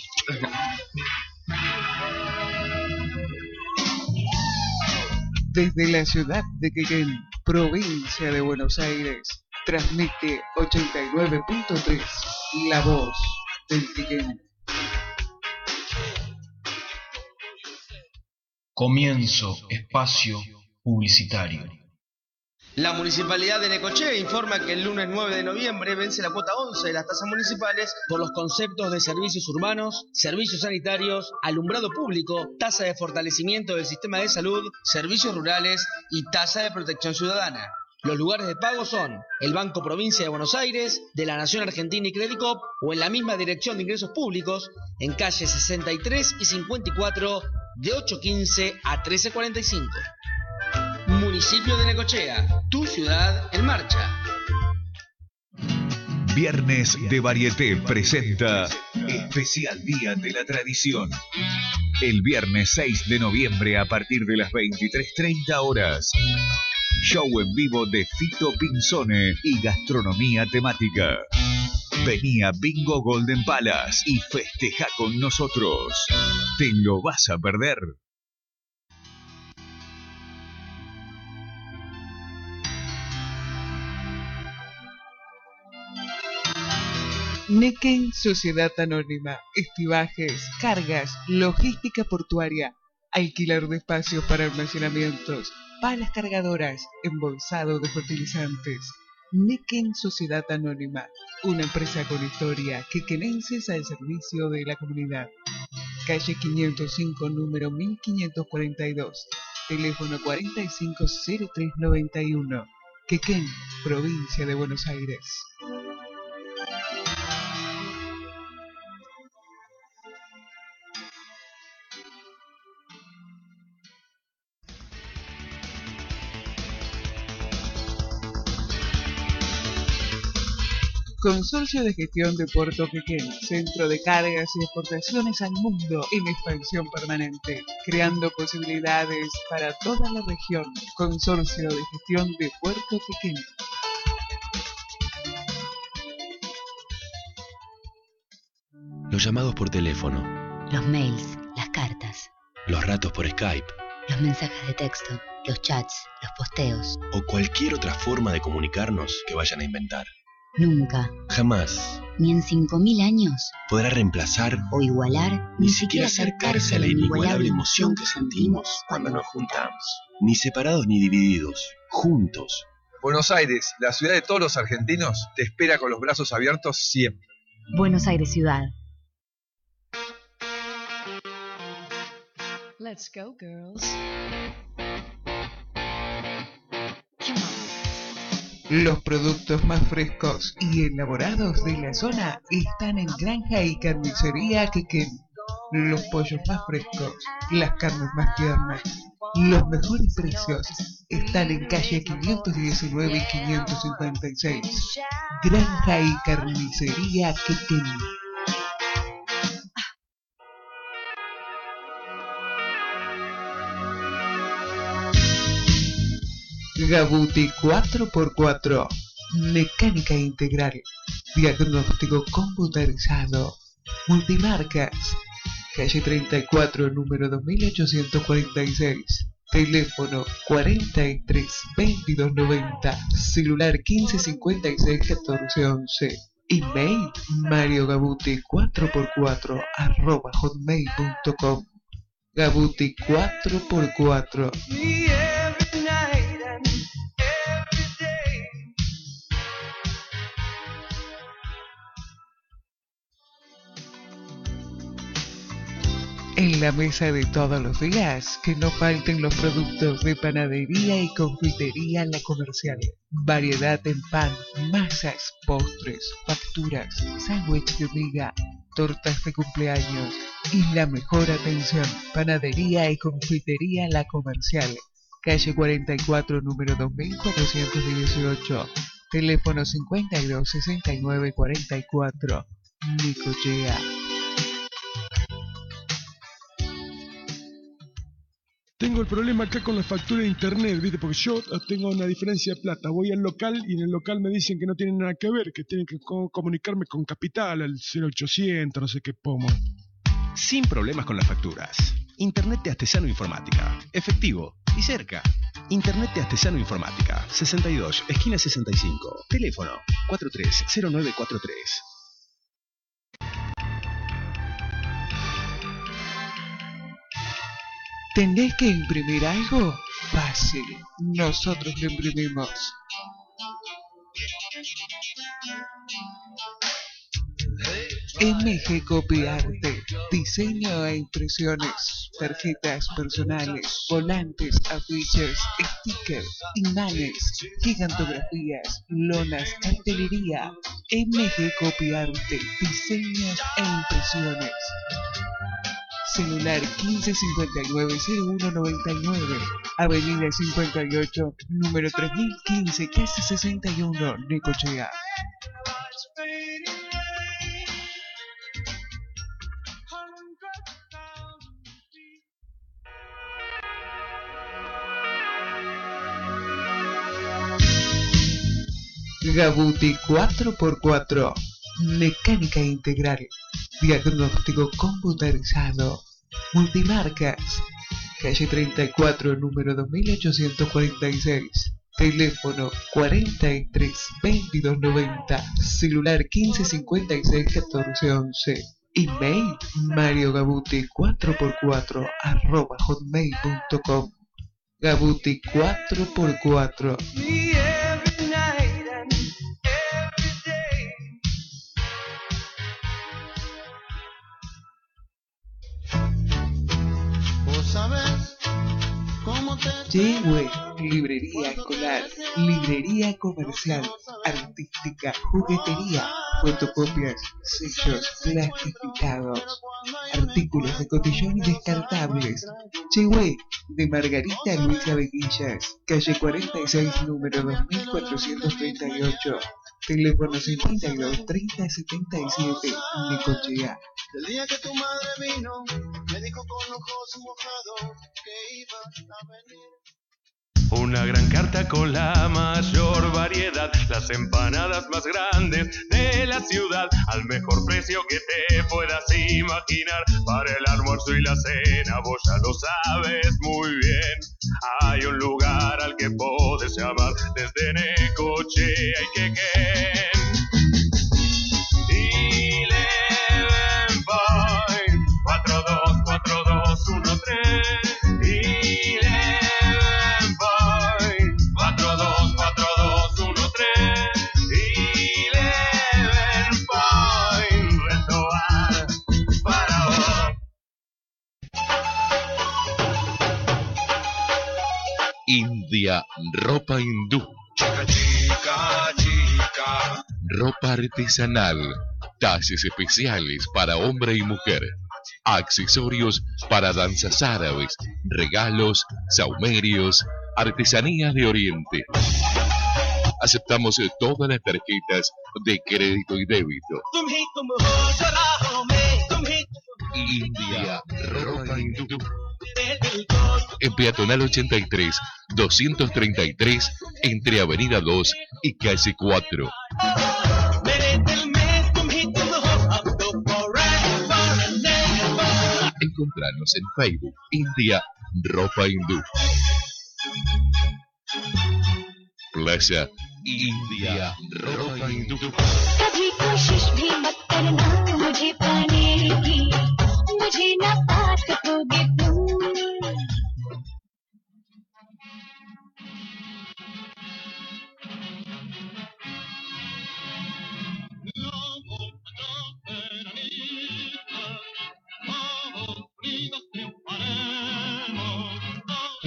Desde la ciudad de Quequén, provincia de Buenos Aires, transmite ochenta y nueve punto tres, La Voz del Quequén. Comienzo espacio publicitario. La Municipalidad de Necochea informa que el lunes nueve de noviembre vence la cuota once de las tasas municipales por los conceptos de servicios urbanos, servicios sanitarios, alumbrado público, tasa de fortalecimiento del sistema de salud, servicios rurales y tasa de protección ciudadana. Los lugares de pago son el Banco Provincia de Buenos Aires, de la Nación Argentina y Credicop, o en la misma Dirección de Ingresos Públicos, en calle sesenta y tres y cincuenta y cuatro, de ocho quince a trece cuarenta y cinco. Municipio de Necochea, tu ciudad en marcha. Viernes de Varieté presenta Especial Día de la Tradición. El viernes seis de noviembre a partir de las veintitrés treinta horas. Show en vivo de Fito Pinzone y gastronomía temática. Vení a Bingo Golden Palace y festeja con nosotros. ¿Te lo vas a perder? Nequén Sociedad Anónima, estibajes, cargas, logística portuaria, alquiler de espacios para almacenamientos, palas cargadoras, embolsado de fertilizantes. Nequén Sociedad Anónima, una empresa con historia, quequenenses al servicio de la comunidad. Calle quinientos cinco, número mil quinientos cuarenta y dos, teléfono cuarenta y cinco cero tres noventa y uno, Quequén, provincia de Buenos Aires. Consorcio de Gestión de Puerto Quequén, centro de cargas y exportaciones al mundo en expansión permanente, creando posibilidades para toda la región. Consorcio de Gestión de Puerto Quequén. Los llamados por teléfono, los mails, las cartas, los ratos por Skype, los mensajes de texto, los chats, los posteos o cualquier otra forma de comunicarnos que vayan a inventar. Nunca, jamás, ni en cinco mil años, podrá reemplazar o igualar, ni siquiera acercarse a la inigualable emoción que sentimos cuando nos juntamos. Ni separados ni divididos, juntos. Buenos Aires, la ciudad de todos los argentinos, te espera con los brazos abiertos siempre. Buenos Aires ciudad. Let's go, girls. Los productos más frescos y elaborados de la zona están en Granja y Carnicería Quequén. Los pollos más frescos, las carnes más tiernas, los mejores precios están en calle quinientos diecinueve y quinientos cincuenta y seis. Granja y Carnicería Quequén. Gabuti cuatro por cuatro, mecánica integral, diagnóstico computarizado, multimarcas, calle treinta y cuatro, número dos mil ochocientos cuarenta y seis, teléfono cuarenta y tres, veintidós noventa, celular quince cincuenta y seis, catorce once, email mariogabuti cuatro por cuatro arroba hotmail punto com. Gabuti cuatro por cuatro. En la mesa de todos los días, que no falten los productos de panadería y confitería La Comercial. Variedad en pan, masas, postres, facturas, sándwich de miga, tortas de cumpleaños y la mejor atención. Panadería y confitería La Comercial. Calle cuarenta y cuatro, número dos mil cuatrocientos dieciocho. Teléfono cincuenta y dos sesenta y nueve cuarenta y cuatro. Necochea. Tengo el problema acá con la factura de internet, ¿viste? Porque yo tengo una diferencia de plata. Voy al local y en el local me dicen que no tienen nada que ver, que tienen que co- comunicarme con Capital, al cero ochocientos, no sé qué pomo. Sin problemas con las facturas. Internet de Artesano Informática. Efectivo y cerca. Internet de Artesano Informática. sesenta y dos, esquina sesenta y cinco. Teléfono cuatro tres cero nueve cuatro tres. ¿Tenés que imprimir algo? Fácil, nosotros lo imprimimos. M G Copiarte, diseño e impresiones, tarjetas personales, volantes, afiches, stickers, imanes, gigantografías, lonas, cartelería. M G Copiarte, diseños e impresiones. Celular quince cincuenta y nueve cero uno noventa y nueve, Avenida cincuenta y ocho, número tres mil quince, casi sesenta y uno, Necochea. Gabuti cuatro por cuatro, mecánica integral, diagnóstico computarizado, multimarcas, calle treinta y cuatro, número dos mil ochocientos cuarenta y seis, teléfono cuarenta y tres veintidós noventa, celular quince cincuenta y seis catorce once, email mariogabuti cuatro por cuatro arroba hotmail punto com. Gabuti cuatro por cuatro. Yehue, librería escolar, librería comercial, artística, juguetería, fotocopias, sellos, plastificados, artículos de cotillón y descartables. Yehue, de Margarita Luisa Veguillas, calle cuarenta y seis, número dos mil cuatrocientos treinta y ocho, teléfono cincuenta y dos treinta setenta y siete, Necochea. El día que tu madre vino, me dijo con ojos mojados que iba a venir. Una gran carta con la mayor variedad, las empanadas más grandes de la ciudad, al mejor precio que te puedas imaginar. Para el almuerzo y la cena, vos ya lo sabes muy bien. Hay un lugar al que podés llamar desde Necochea y Quequén. cuatro dos cuatro dos uno tres Eleven Point cuatro dos cuatro dos uno tres Eleven Point Restaurant para vos. India Ropa Hindú. Chica, chica, chica. Ropa artesanal. Talles especiales para hombre y mujer. Accesorios para danzas árabes, regalos, saumerios, artesanías de Oriente. Aceptamos todas las tarjetas de crédito y débito. India Ropa Hindú. En Peatonal ochenta y tres, doscientos treinta y tres, entre Avenida dos y Calle cuatro. Encontranos en Facebook, India Ropa Hindú. Plaza India Ropa Hindú. कभी कोशिश भी मत करना मुझे पाने की, मुझे ना पा सकोगे तुम।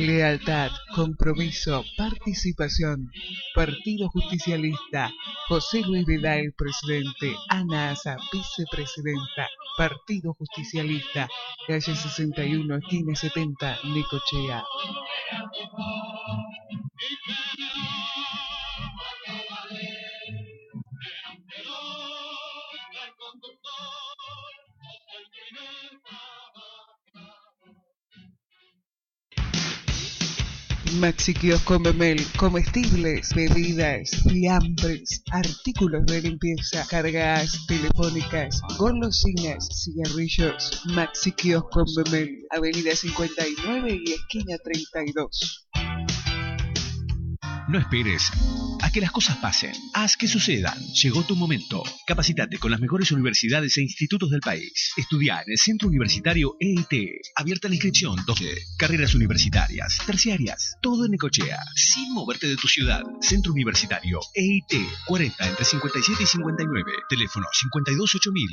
Lealtad, compromiso, participación. Partido Justicialista. José Luis Vidal, presidente. Ana Asa, vicepresidenta. Partido Justicialista. Calle sesenta y uno, esquina setenta, Necochea. Maxi Kiosco Memel, comestibles, bebidas, fiambres, artículos de limpieza, cargas telefónicas, golosinas, cigarrillos. Maxi Kiosco Memel, avenida cincuenta y nueve y esquina treinta y dos. No esperes a que las cosas pasen. Haz que sucedan. Llegó tu momento. Capacitate con las mejores universidades e institutos del país. Estudia en el Centro Universitario E I T. Abierta la inscripción. doce. Carreras universitarias, terciarias. Todo en Necochea. Sin moverte de tu ciudad. Centro Universitario E I T. cuarenta entre cincuenta y siete y cincuenta y nueve. Teléfono cincuenta y dos ocho mil.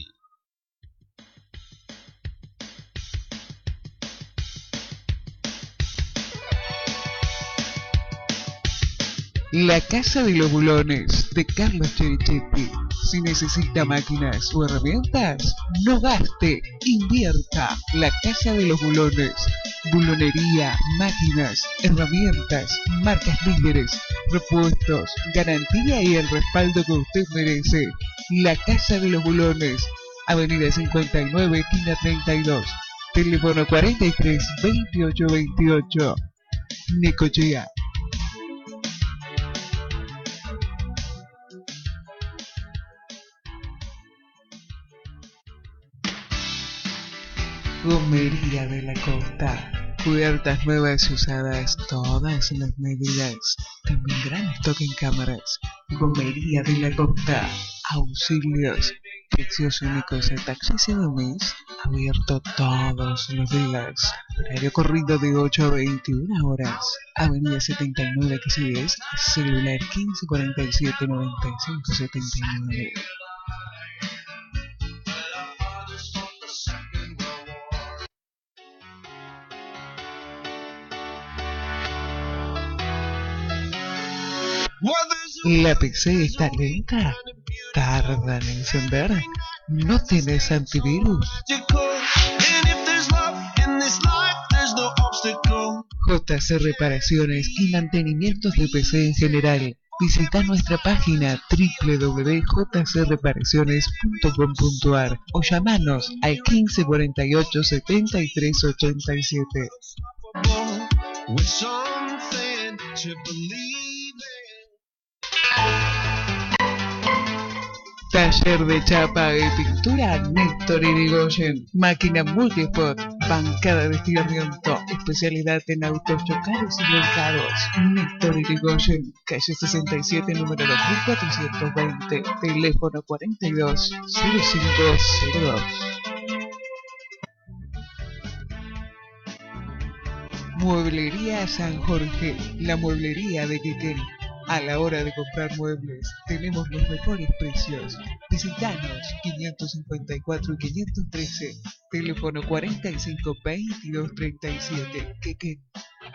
La Casa de los Bulones, de Carlos Cherichetti. Si necesita máquinas o herramientas, no gaste, invierta. La Casa de los Bulones. Bulonería, máquinas, herramientas, marcas líderes, repuestos, garantía y el respaldo que usted merece. La Casa de los Bulones. Avenida cincuenta y nueve, esquina treinta y dos. Teléfono cuarenta y tres, veintiocho veintiocho. Necochea. Gomería de la Costa. Cubiertas nuevas y usadas, todas las medidas. También gran stock en cámaras. Gomería de la Costa. Auxilios. Precios únicos a taxis y domis. Abierto todos los días. Horario corrido de ocho a veintiuna horas. Avenida setenta y nueve, que si es. Celular quince cuarenta y siete, noventa y cinco setenta y nueve. ¿La P C está lenta? ¿Tarda en encender? ¿No tienes antivirus? J C Reparaciones y mantenimientos de P C en general. Visita nuestra página doble u doble u doble u punto j c reparaciones punto com punto a r o llamanos al quince cuarenta y ocho, setenta y tres ochenta y siete. Taller de chapa y pintura Néstor Irigoyen. Máquina multispot, bancada de estiramiento, especialidad en autos chocados y volcados. Néstor Irigoyen, calle sesenta y siete, número dos mil cuatrocientos veinte, teléfono cuarenta y dos, cero cinco cero dos. Mueblería San Jorge, la mueblería de Quequén. A la hora de comprar muebles, tenemos los mejores precios. Visitanos quinientos cincuenta y cuatro y quinientos trece, teléfono cuarenta y cinco, veintidós treinta y siete, Quequén.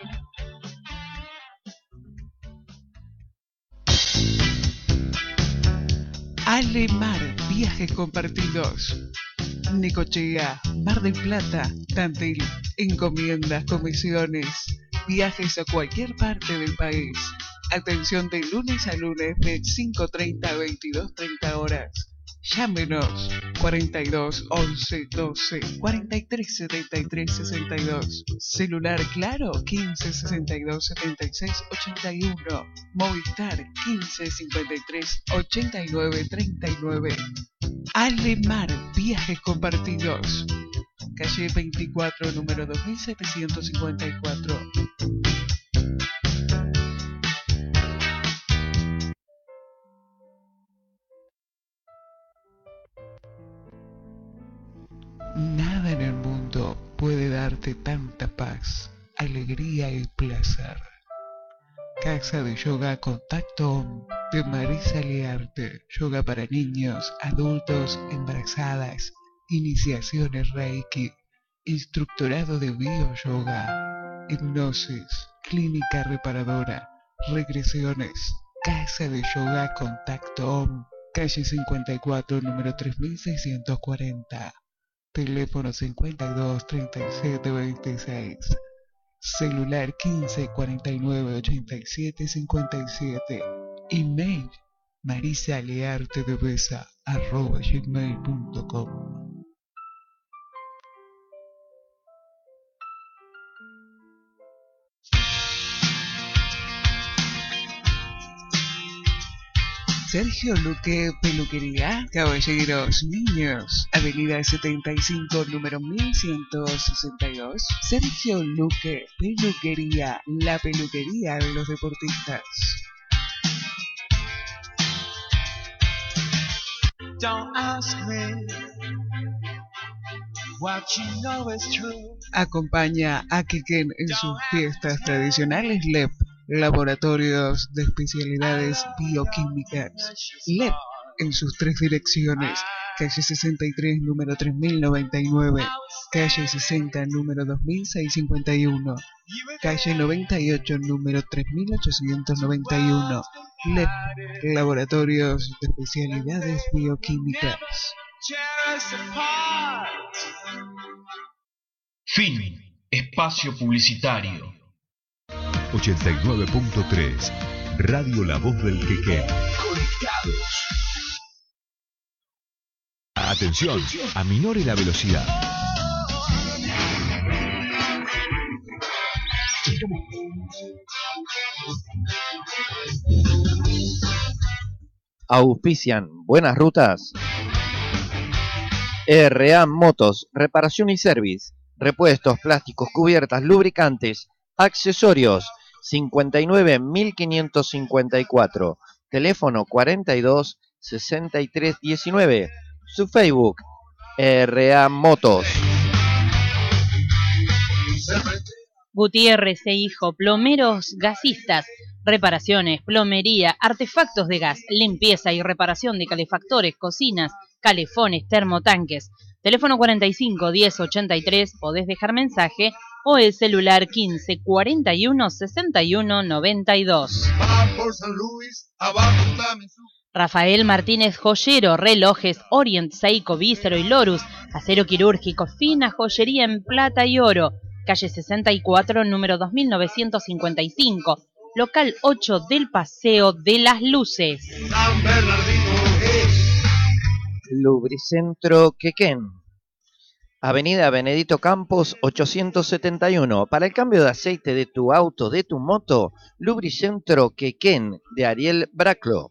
Alemar, viajes compartidos. Necochea, Mar del Plata, Tandil, encomiendas, comisiones, viajes a cualquier parte del país. Atención de lunes a lunes de cinco treinta a veintidós treinta horas. Llámenos cuarenta y dos, once, doce, cuarenta y tres, setenta y tres, sesenta y dos. Celular Claro quince, sesenta y dos, setenta y seis, ochenta y uno. Movistar quince, cincuenta y tres, ochenta y nueve, treinta y nueve. Alemar, viajes compartidos. Calle veinticuatro, número dos mil setecientos cincuenta y cuatro. Nada en el mundo puede darte tanta paz, alegría y placer. Casa de Yoga Contacto de Marisa Learte. Yoga para niños, adultos, embarazadas, iniciaciones Reiki, instructorado de Bio Yoga. hipnosis, clínica reparadora, regresiones, casa de yoga Contacto Om, calle cincuenta y cuatro, número tres mil seiscientos cuarenta, teléfono cincuenta y dos, treinta y siete, veintiséis, celular quince, cuarenta y nueve, ochenta y siete, cincuenta y siete, email marisaleartedevesa arroba gmail punto com. Sergio Luque Peluquería, caballeros, niños, avenida setenta y cinco, número mil ciento sesenta y dos. Sergio Luque Peluquería, la peluquería de los deportistas. Don't ask me what you know is true. Acompaña a Keken en sus fiestas tradicionales L E P, Laboratorios de Especialidades Bioquímicas. L E P en sus tres direcciones, calle sesenta y tres, número tres mil noventa y nueve, calle sesenta, número dos mil seiscientos cincuenta y uno, calle noventa y ocho, número tres mil ochocientos noventa y uno. L E P, Laboratorios de Especialidades Bioquímicas. Fin. Espacio publicitario. ochenta y nueve punto tres Radio La Voz del Quequén. Conectados. Atención, aminore la velocidad. Auspician Buenas Rutas, R A Motos, reparación y service, repuestos, plásticos, cubiertas, lubricantes, accesorios, cincuenta y nueve mil quinientos cincuenta y cuatro, teléfono cuarenta y dos, sesenta y tres, diecinueve, su Facebook, R A Motos. Gutiérrez e Hijo, plomeros gasistas, reparaciones, plomería, artefactos de gas, limpieza y reparación de calefactores, cocinas, calefones, termotanques. Teléfono cuarenta y cinco, diez, ochenta y tres, podés dejar mensaje, o el celular quince, cuarenta y uno, sesenta y uno, noventa y dos. Rafael Martínez Joyero, relojes Orient, Seiko, Vícero y Lorus, acero quirúrgico, fina joyería en plata y oro, calle sesenta y cuatro, número dos mil novecientos cincuenta y cinco, local ocho del Paseo de las Luces. Lubricentro Quequén, Avenida Benedito Campos ochocientos setenta y uno. Para el cambio de aceite de tu auto, de tu moto, Lubricentro Quequén de Ariel Braclo.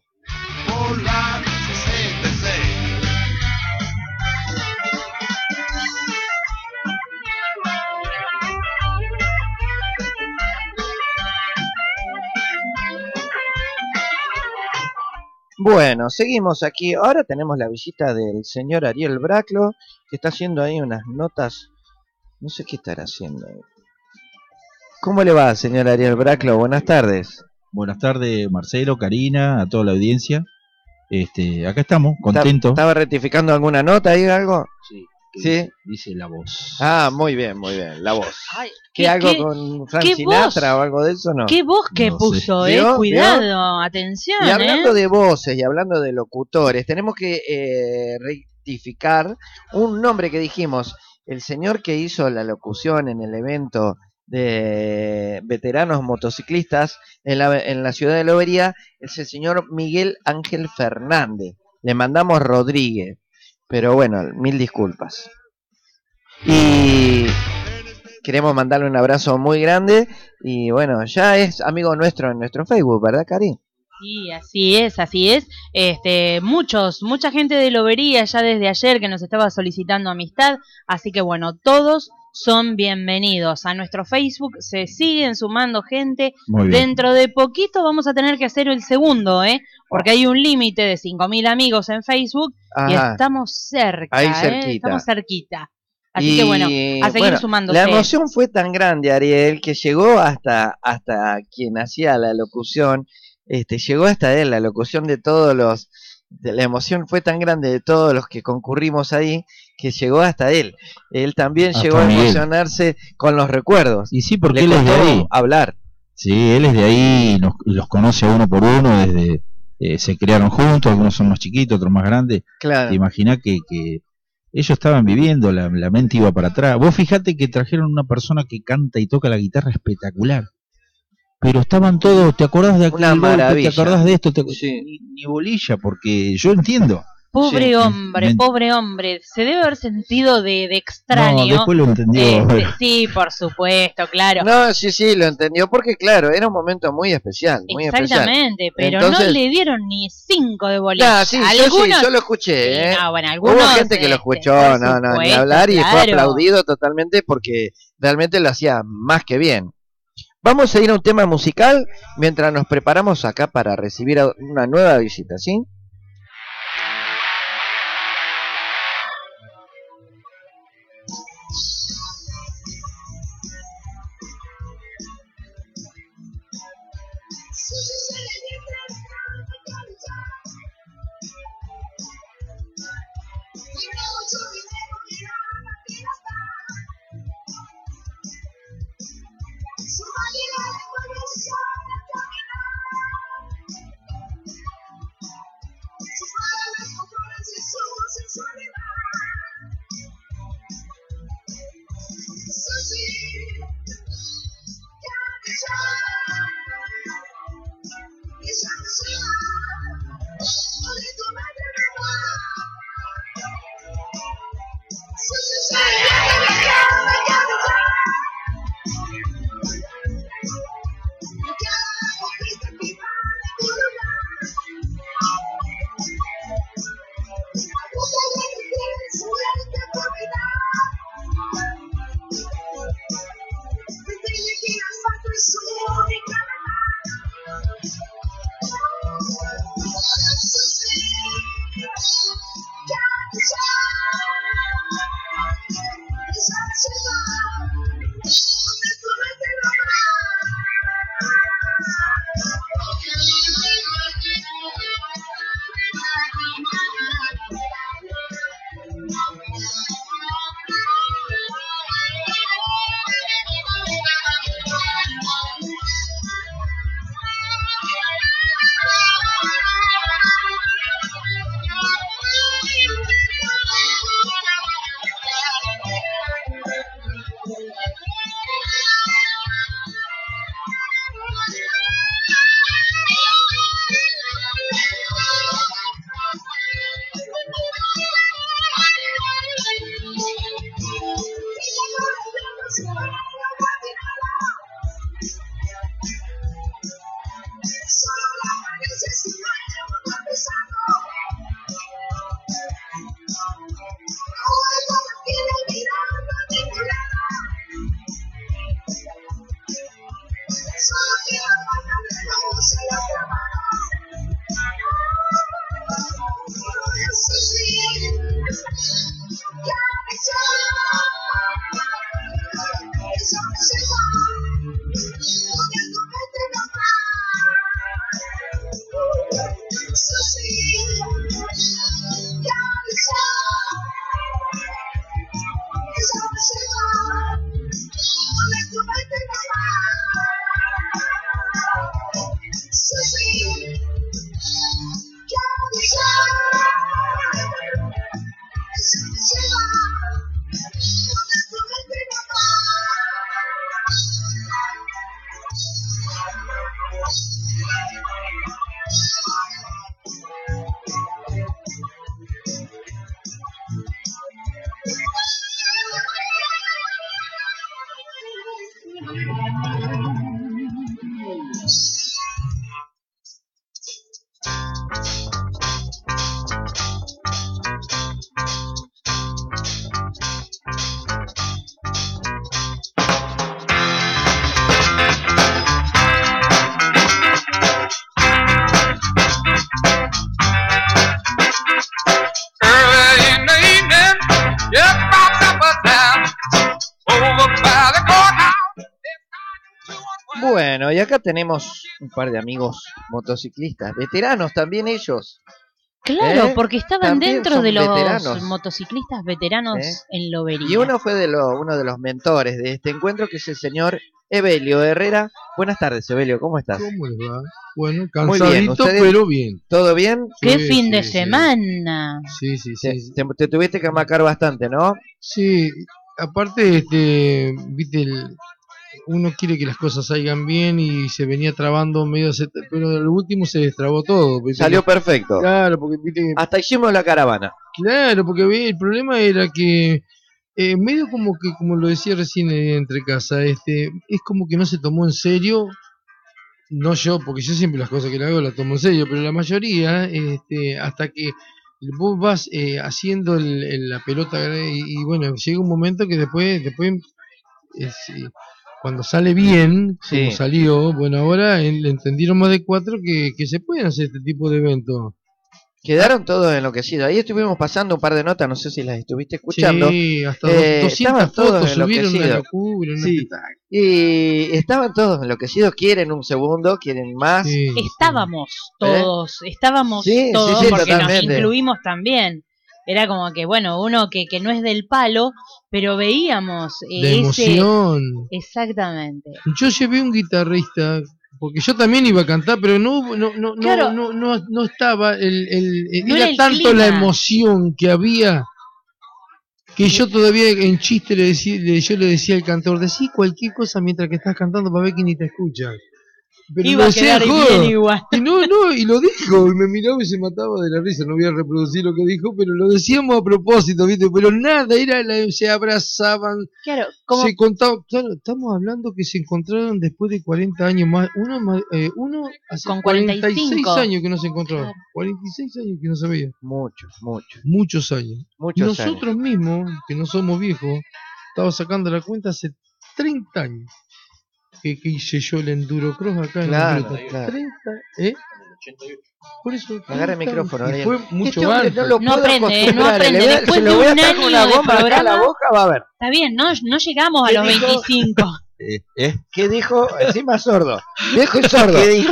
Bueno, seguimos aquí. Ahora tenemos la visita del señor Ariel Braclo, que está haciendo ahí unas notas. No sé qué estará haciendo. ¿Cómo le va, señor Ariel Braclo? Buenas tardes. Buenas tardes, Marcelo, Karina, a toda la audiencia. Este, acá estamos, contentos. ¿Estaba rectificando alguna nota ahí, algo? Sí. ¿Sí? Dice la voz. Ah, muy bien, muy bien, la voz. Ay, ¿Qué, ¿qué, algo qué, con Frank qué Sinatra voz? o algo de eso, no? ¿Qué voz que No puso, sé. eh? ¿Vio? Cuidado, ¿Vio? atención, Y hablando eh. de voces y hablando de locutores, tenemos que eh, rectificar un nombre que dijimos. El señor que hizo la locución en el evento de veteranos motociclistas en la, en la ciudad de Lobería es el señor Miguel Ángel Fernández. Le mandamos Rodríguez, pero bueno, mil disculpas. Y queremos mandarle un abrazo muy grande y bueno, ya es amigo nuestro en nuestro Facebook, ¿verdad, Cari? Sí, así es, así es. Este, muchos, mucha gente de Lobería ya desde ayer que nos estaba solicitando amistad, así que bueno, todos son bienvenidos a nuestro Facebook, se siguen sumando gente. Muy bien. Dentro de poquito vamos a tener que hacer el segundo, ¿eh? Porque hay un límite de cinco mil amigos en Facebook. Ajá. Y estamos cerca, Ahí ¿eh? cerquita. Estamos cerquita. Así Y, que bueno, a seguir bueno, sumándose. la emoción fue tan grande, Ariel, que llegó hasta, hasta quien hacía la locución, este, llegó hasta él, la locución de todos los de la emoción fue tan grande de todos los que concurrimos ahí que llegó hasta él. Él también Hasta llegó a Miguel. emocionarse con los recuerdos. Y sí, porque Le él es de costó ahí. hablar. Sí, él es de ahí y nos- y los conoce uno por uno desde... eh, se criaron juntos, algunos son más chiquitos, otros más grandes. Claro. Te imaginás que, que ellos estaban viviendo, la, la mente iba para atrás. Vos fijate que trajeron una persona que canta y toca la guitarra espectacular. Pero estaban todos, ¿te acordás de aquel Una golpe? maravilla. ¿Te acordás de esto? ¿Te- Sí. ni, ni bolilla, porque yo entiendo. Pobre Sí. hombre, Me- pobre hombre. Se debe haber sentido de, de extraño. No, después lo entendió. Este, sí, por supuesto, claro. No, sí, sí, lo entendió porque, claro, era un momento muy especial. Muy Exactamente, especial. pero Entonces, no le dieron ni cinco de bolilla. nah, sí, yo sí, Algunos- yo lo escuché. Sí, ¿eh? no, bueno, algunos, Hubo gente que lo este, escuchó, por no, no, ni supuesto, hablar, y fue claro. aplaudido totalmente porque realmente lo hacía más que bien. Vamos a ir a un tema musical mientras nos preparamos acá para recibir a una nueva visita, ¿sí? Bueno, y acá tenemos un par de amigos motociclistas, veteranos también ellos, Claro, ¿Eh? porque estaban También dentro son de los veteranos. motociclistas veteranos ¿Eh? en Lobería. Y uno fue de lo, uno de los mentores de este encuentro, que es el señor Evelio Herrera. Buenas tardes, Evelio, ¿cómo estás? ¿Cómo les va? Bueno, Muy bien, cansadito, ¿ustedes- pero bien. ¿Todo bien? ¡Qué Sí, fin sí, de sí. semana! Sí, sí, Te, sí. te- te tuviste que marcar bastante, ¿no? Sí, aparte, este, viste, el- uno quiere que las cosas salgan bien y se venía trabando medio, se- pero lo último se destrabó todo. ¿viste? Salió perfecto. Claro, porque viste que- Hasta hicimos la caravana. Claro, porque ve, el problema era que eh, medio como que, como lo decía recién eh, entre casa, este, es como que no se tomó en serio, no yo, porque yo siempre las cosas que le hago las tomo en serio, pero la mayoría, este, hasta que vos vas eh, haciendo el- el- la pelota eh, y, y bueno, llega un momento que después, después es, eh, cuando sale bien, Sí. como salió, bueno, ahora eh, le entendieron más de cuatro que, que se pueden hacer este tipo de eventos. Quedaron todos enloquecidos. Ahí estuvimos pasando un par de notas, no sé si las estuviste escuchando. Sí, hasta Eh, doscientas estaban todos fotos subieron, una enloquecidos. locura, un Sí. espectáculo. Y estaban todos enloquecidos, quieren un segundo, quieren más. Sí. Estábamos todos, estábamos Sí, sí, todos sí, porque totalmente. nos incluimos también. Era como que, bueno, uno que, que no es del palo, pero veíamos eh, La ese... emoción. Exactamente. Yo llevé un guitarrista, porque yo también iba a cantar, pero no hubo- no no Claro. no, no, no, no estaba el, el, el- No era era el tanto clima. la emoción que había que yo todavía en chiste le decía, le- yo le decía al cantor, decí cualquier cosa mientras que estás cantando para ver que ni te escucha. Pero Iba lo a decía quedar de joda. bien igual. Y no, no, y lo dijo, y me miraba y se mataba de la risa, no voy a reproducir lo que dijo, pero lo decíamos a propósito, ¿viste? Pero nada, era la- se abrazaban, Claro, como se contaban, claro, estamos hablando que se encontraron después de cuarenta años más, uno, ma- eh, uno hace Con cuarenta y seis cuarenta y cinco. años que no se encontraba, Claro. cuarenta y seis años que no se veía, Muchos, muchos. muchos años. Muchos Nosotros mismos, que no somos viejos, estamos sacando la cuenta hace treinta años que, que hice yo el endurocross acá Claro, en la Fruta. claro. treinta, ¿eh? Por eso, Agarra el treinta, micrófono, y Ariel. fue mucho Este hombre antes. no lo No puedo aprende, no acostumbrar. aprende. Le voy a- Después se lo de voy a un sacar con año una de goma acá a la programa- boca, va a ver. está bien, no, no llegamos a ¿Qué los dijo? veinticinco. Eh, ¿eh? ¿Qué dijo? Encima sordo. Viejo y sordo. ¿Qué dijo?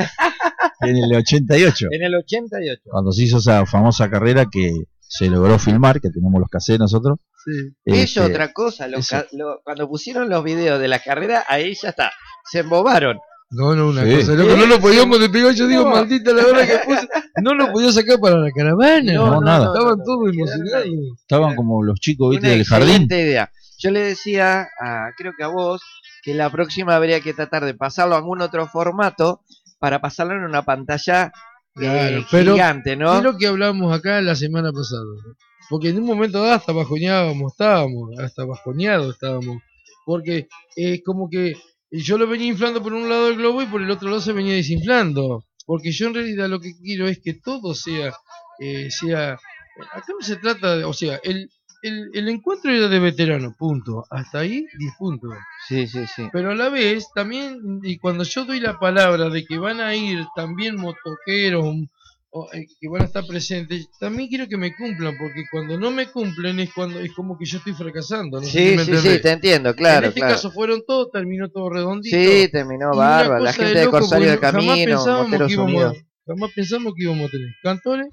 En el ochenta y ocho, En el ochenta y ocho. cuando se hizo esa famosa carrera que se logró filmar, que tenemos los cassettes nosotros. Sí. Es Este, otra cosa. Los eso. ca- lo- cuando pusieron los videos de la carrera, ahí ya está. Se embobaron. No, no, una Sí. cosa, loco, no lo podíamos despegar, yo digo, No. maldita la hora que puse, no lo podía sacar para la caravana, No, nada. estaban todos emocionados. Estaban como los chicos, ¿viste? Una del jardín. excelente idea. Yo le decía, a, creo que a vos, que la próxima habría que tratar de pasarlo a algún otro formato para pasarlo en una pantalla eh, Claro, pero gigante, ¿no? es lo que hablamos acá la semana pasada, porque en un momento dado hasta bajoneábamos, estábamos, hasta bajoneados estábamos, porque es como que yo lo venía inflando por un lado del globo y por el otro lado se venía desinflando, porque yo en realidad lo que quiero es que todo sea, eh, sea, acá no se trata de, o sea, el, el, el encuentro era de veteranos, punto, hasta ahí diez puntos. Sí, sí, sí. Pero a la vez, también, y cuando yo doy la palabra de que van a ir también motoqueros o, eh, que van a estar presentes, también quiero que me cumplan, porque cuando no me cumplen es cuando es como que yo estoy fracasando. No sé si Sí, me sí, entendés. sí, te entiendo, claro, En este claro. caso fueron todos, terminó todo redondito. Sí, terminó Y una bárbaro. La cosa gente de loco, Corsario de porque jamás Camino, pensábamos Moteros que íbamos a- Unidos. Jamás pensamos que íbamos a tener cantores,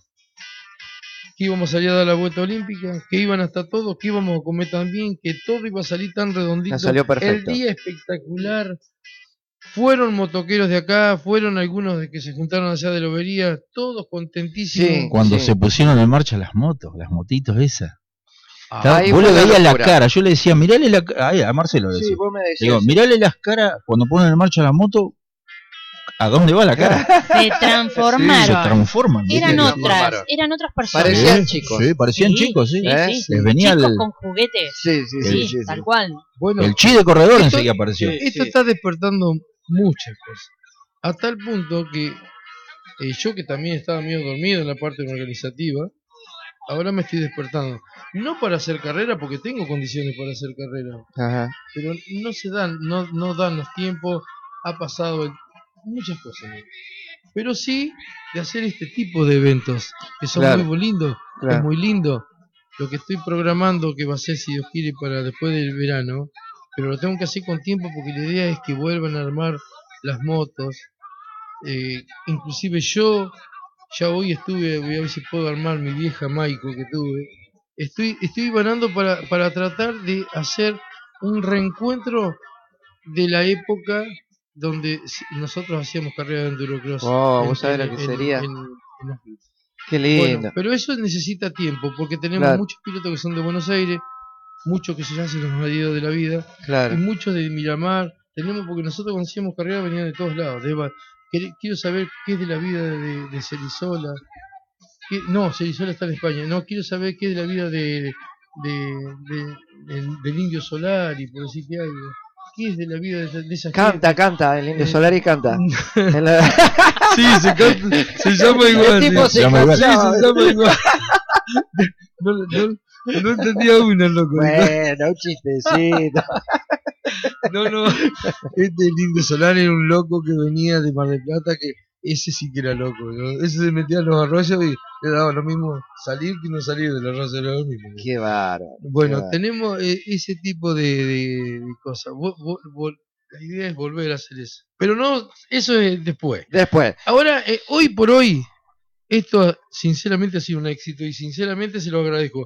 que íbamos a salir a dar la vuelta olímpica, que iban a estar todos, que íbamos a comer tan bien, que todo iba a salir tan redondito. Nos salió perfecto. El día espectacular. Fueron motoqueros de acá, fueron algunos de que se juntaron allá de Lobería, todos contentísimos. Cuando sí. se pusieron en marcha las motos, las motitos esas. Ah, Estaba- ahí vos fue le la veías la locura. cara, yo le decía, mirale la cara, a Marcelo le Sí, decía. vos me decías. Digo, mirale las caras cuando ponen en marcha la moto, ¿a dónde va la cara? Se transformaron. Se transforman. ¿viste? Eran Se otras, transformaron. eran otras personas. Parecían Sí, chicos. Sí, parecían Sí, chicos, sí. sí, ¿Eh? sí. Les venía Chicos el, con juguetes. Sí, sí, sí. Sí, sí, tal sí. cual. Bueno, el chi de corredor esto- enseguida apareció. Sí. esto está despertando muchas cosas. A tal punto que eh, yo, que también estaba medio dormido en la parte organizativa, ahora me estoy despertando. No para hacer carrera, porque tengo condiciones para hacer carrera, Ajá. pero no se dan, no, no dan los tiempos, ha pasado el- muchas cosas. ¿no? Pero sí de hacer este tipo de eventos, que son Claro. muy lindos, Claro. es muy lindo. Lo que estoy programando, que va a ser, si Dios quiere, para después del verano, pero lo tengo que hacer con tiempo porque la idea es que vuelvan a armar las motos. Eh, inclusive yo Ya hoy estuve, voy a ver si puedo armar mi vieja Maiko que tuve. Estoy, estoy vanando para, para tratar de hacer un reencuentro de la época donde nosotros hacíamos carrera de endurocross. Oh, en- vos sabés en- lo que en- sería. en- en los clubes. Qué lindo. Bueno, pero eso necesita tiempo, porque tenemos Claro. muchos pilotos que son de Buenos Aires, muchos que ya se nos han ido de la vida, Claro. y muchos de Miramar. Tenemos, porque nosotros cuando hacíamos carrera venían de todos lados. de Ba- quer- quiero saber qué es de la vida de, de Cerizola. qué- no, Cerizola está en España. No, quiero saber qué es de la vida de, de, de- del, del Indio Solari, por decirte algo. ¿Qué es de la vida de, esa- de esa Canta, gente? canta, el Indio Eh, Solari canta. En la- Sí, se, canta, se llama igual. El tipo sí. se llama Sí, igual. se llama igual. No, no, no entendía una, loco. Bueno, un chistecito. No, no. Este Indio Solari era un loco que venía de Mar del Plata, que ese sí que era loco, ¿no? Ese se metía en los arroyos y le daba lo mismo salir que no salir del arroyo, era lo mismo. Qué bárbaro. Bueno, qué bárbaro. tenemos eh, ese tipo de, de- de cosas. Vol- vol- vol- la idea es volver a hacer eso. Pero no, eso es después. Después. Ahora, eh, hoy por hoy, esto sinceramente ha sido un éxito y sinceramente se lo agradezco.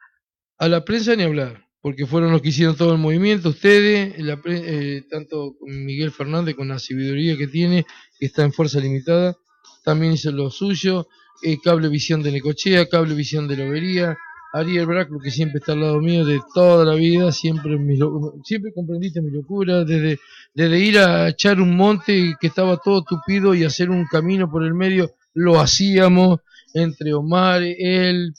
A la prensa ni hablar, porque fueron los que hicieron todo el movimiento, ustedes, la pre- eh, tanto Miguel Fernández con la sabiduría que tiene, que está en Fuerza Limitada, también hizo lo suyo, eh, Cablevisión de Necochea, Cablevisión de Lobería, Ariel Braclo, que siempre está al lado mío de toda la vida, siempre mi lo- siempre comprendiste mi locura, desde, desde ir a echar un monte que estaba todo tupido y hacer un camino por el medio, lo hacíamos entre Omar, él,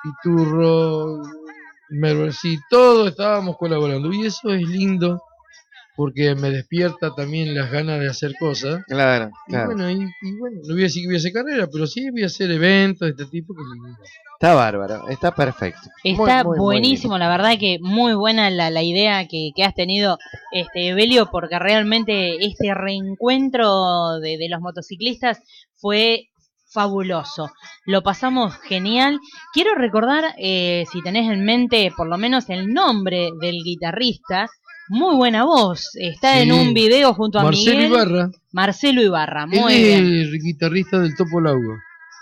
Piturro, Merversi, todos estábamos colaborando y eso es lindo porque me despierta también las ganas de hacer cosas. Claro, Y claro. bueno, y, y bueno, no voy a decir que voy a hacer carrera, pero sí voy a hacer eventos de este tipo. Que es lindo. Está bárbaro, está perfecto. Está Muy, muy, muy buenísimo, la verdad que muy buena la, la idea que, que has tenido, este Belio, porque realmente este reencuentro de, de los motociclistas fue fabuloso. Lo pasamos genial. Quiero recordar, eh, si tenés en mente por lo menos el nombre del guitarrista, muy buena voz. Está Sí. en un video junto a Marcelo Miguel. Ibarra. Marcelo Ibarra, Él muy es bien. el guitarrista del Topo Laugo.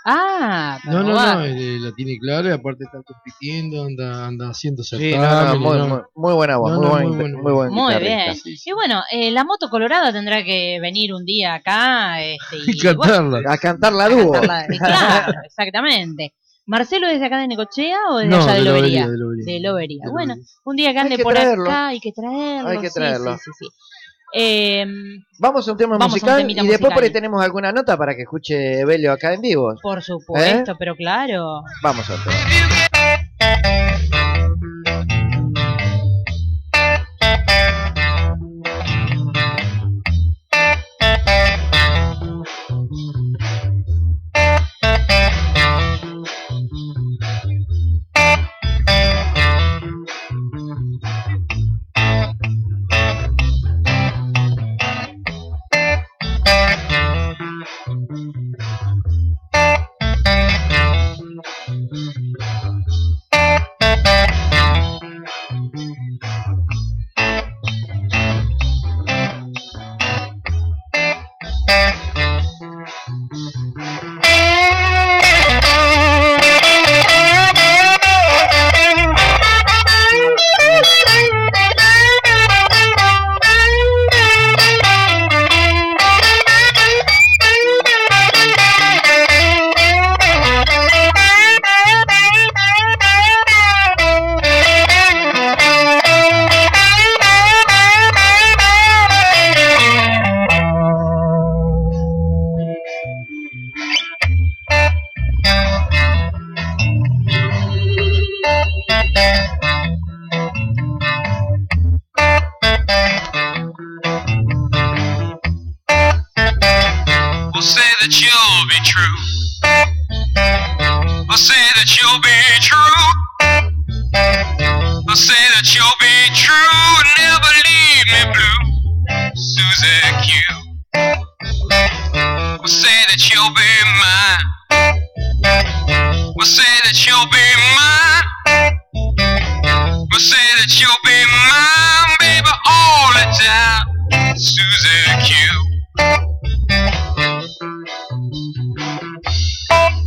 Ah, No, no, bárbaro. no, él la tiene clara y aparte está compitiendo, anda, anda haciendo Sí, certámenes. no, no, muy, muy, muy buena voz, No, muy, no, buen, muy muy, bueno. buen Muy guitarrista. bien. Y bueno, eh, la moto colorada tendrá que venir un día acá este, y, Y cantarla. A cantar la a dúo. cantarla. Y claro, exactamente. ¿Marcelo es de acá de Necochea o desde No, allá de de Lobería? Lobería, de Lobería. De Lobería. De Bueno, Lobería. un día que ande Hay que por traerlo. acá, hay que traerlo. Hay que sí, traerlo. Sí, sí, sí. Eh, Vamos a un tema Vamos a un musical y temita después musical. por ahí tenemos alguna nota para que escuche Belio acá en vivo. por supuesto, ¿Eh? pero claro. Vamos al tema. Will say that you'll be true. Will say that you'll be true. Will say that you'll be true and never leave me blue. Susie Q. Will say that you'll be mine. Will say that you'll be mine. Will say that you'll be mine, baby, all the time. Susie Q.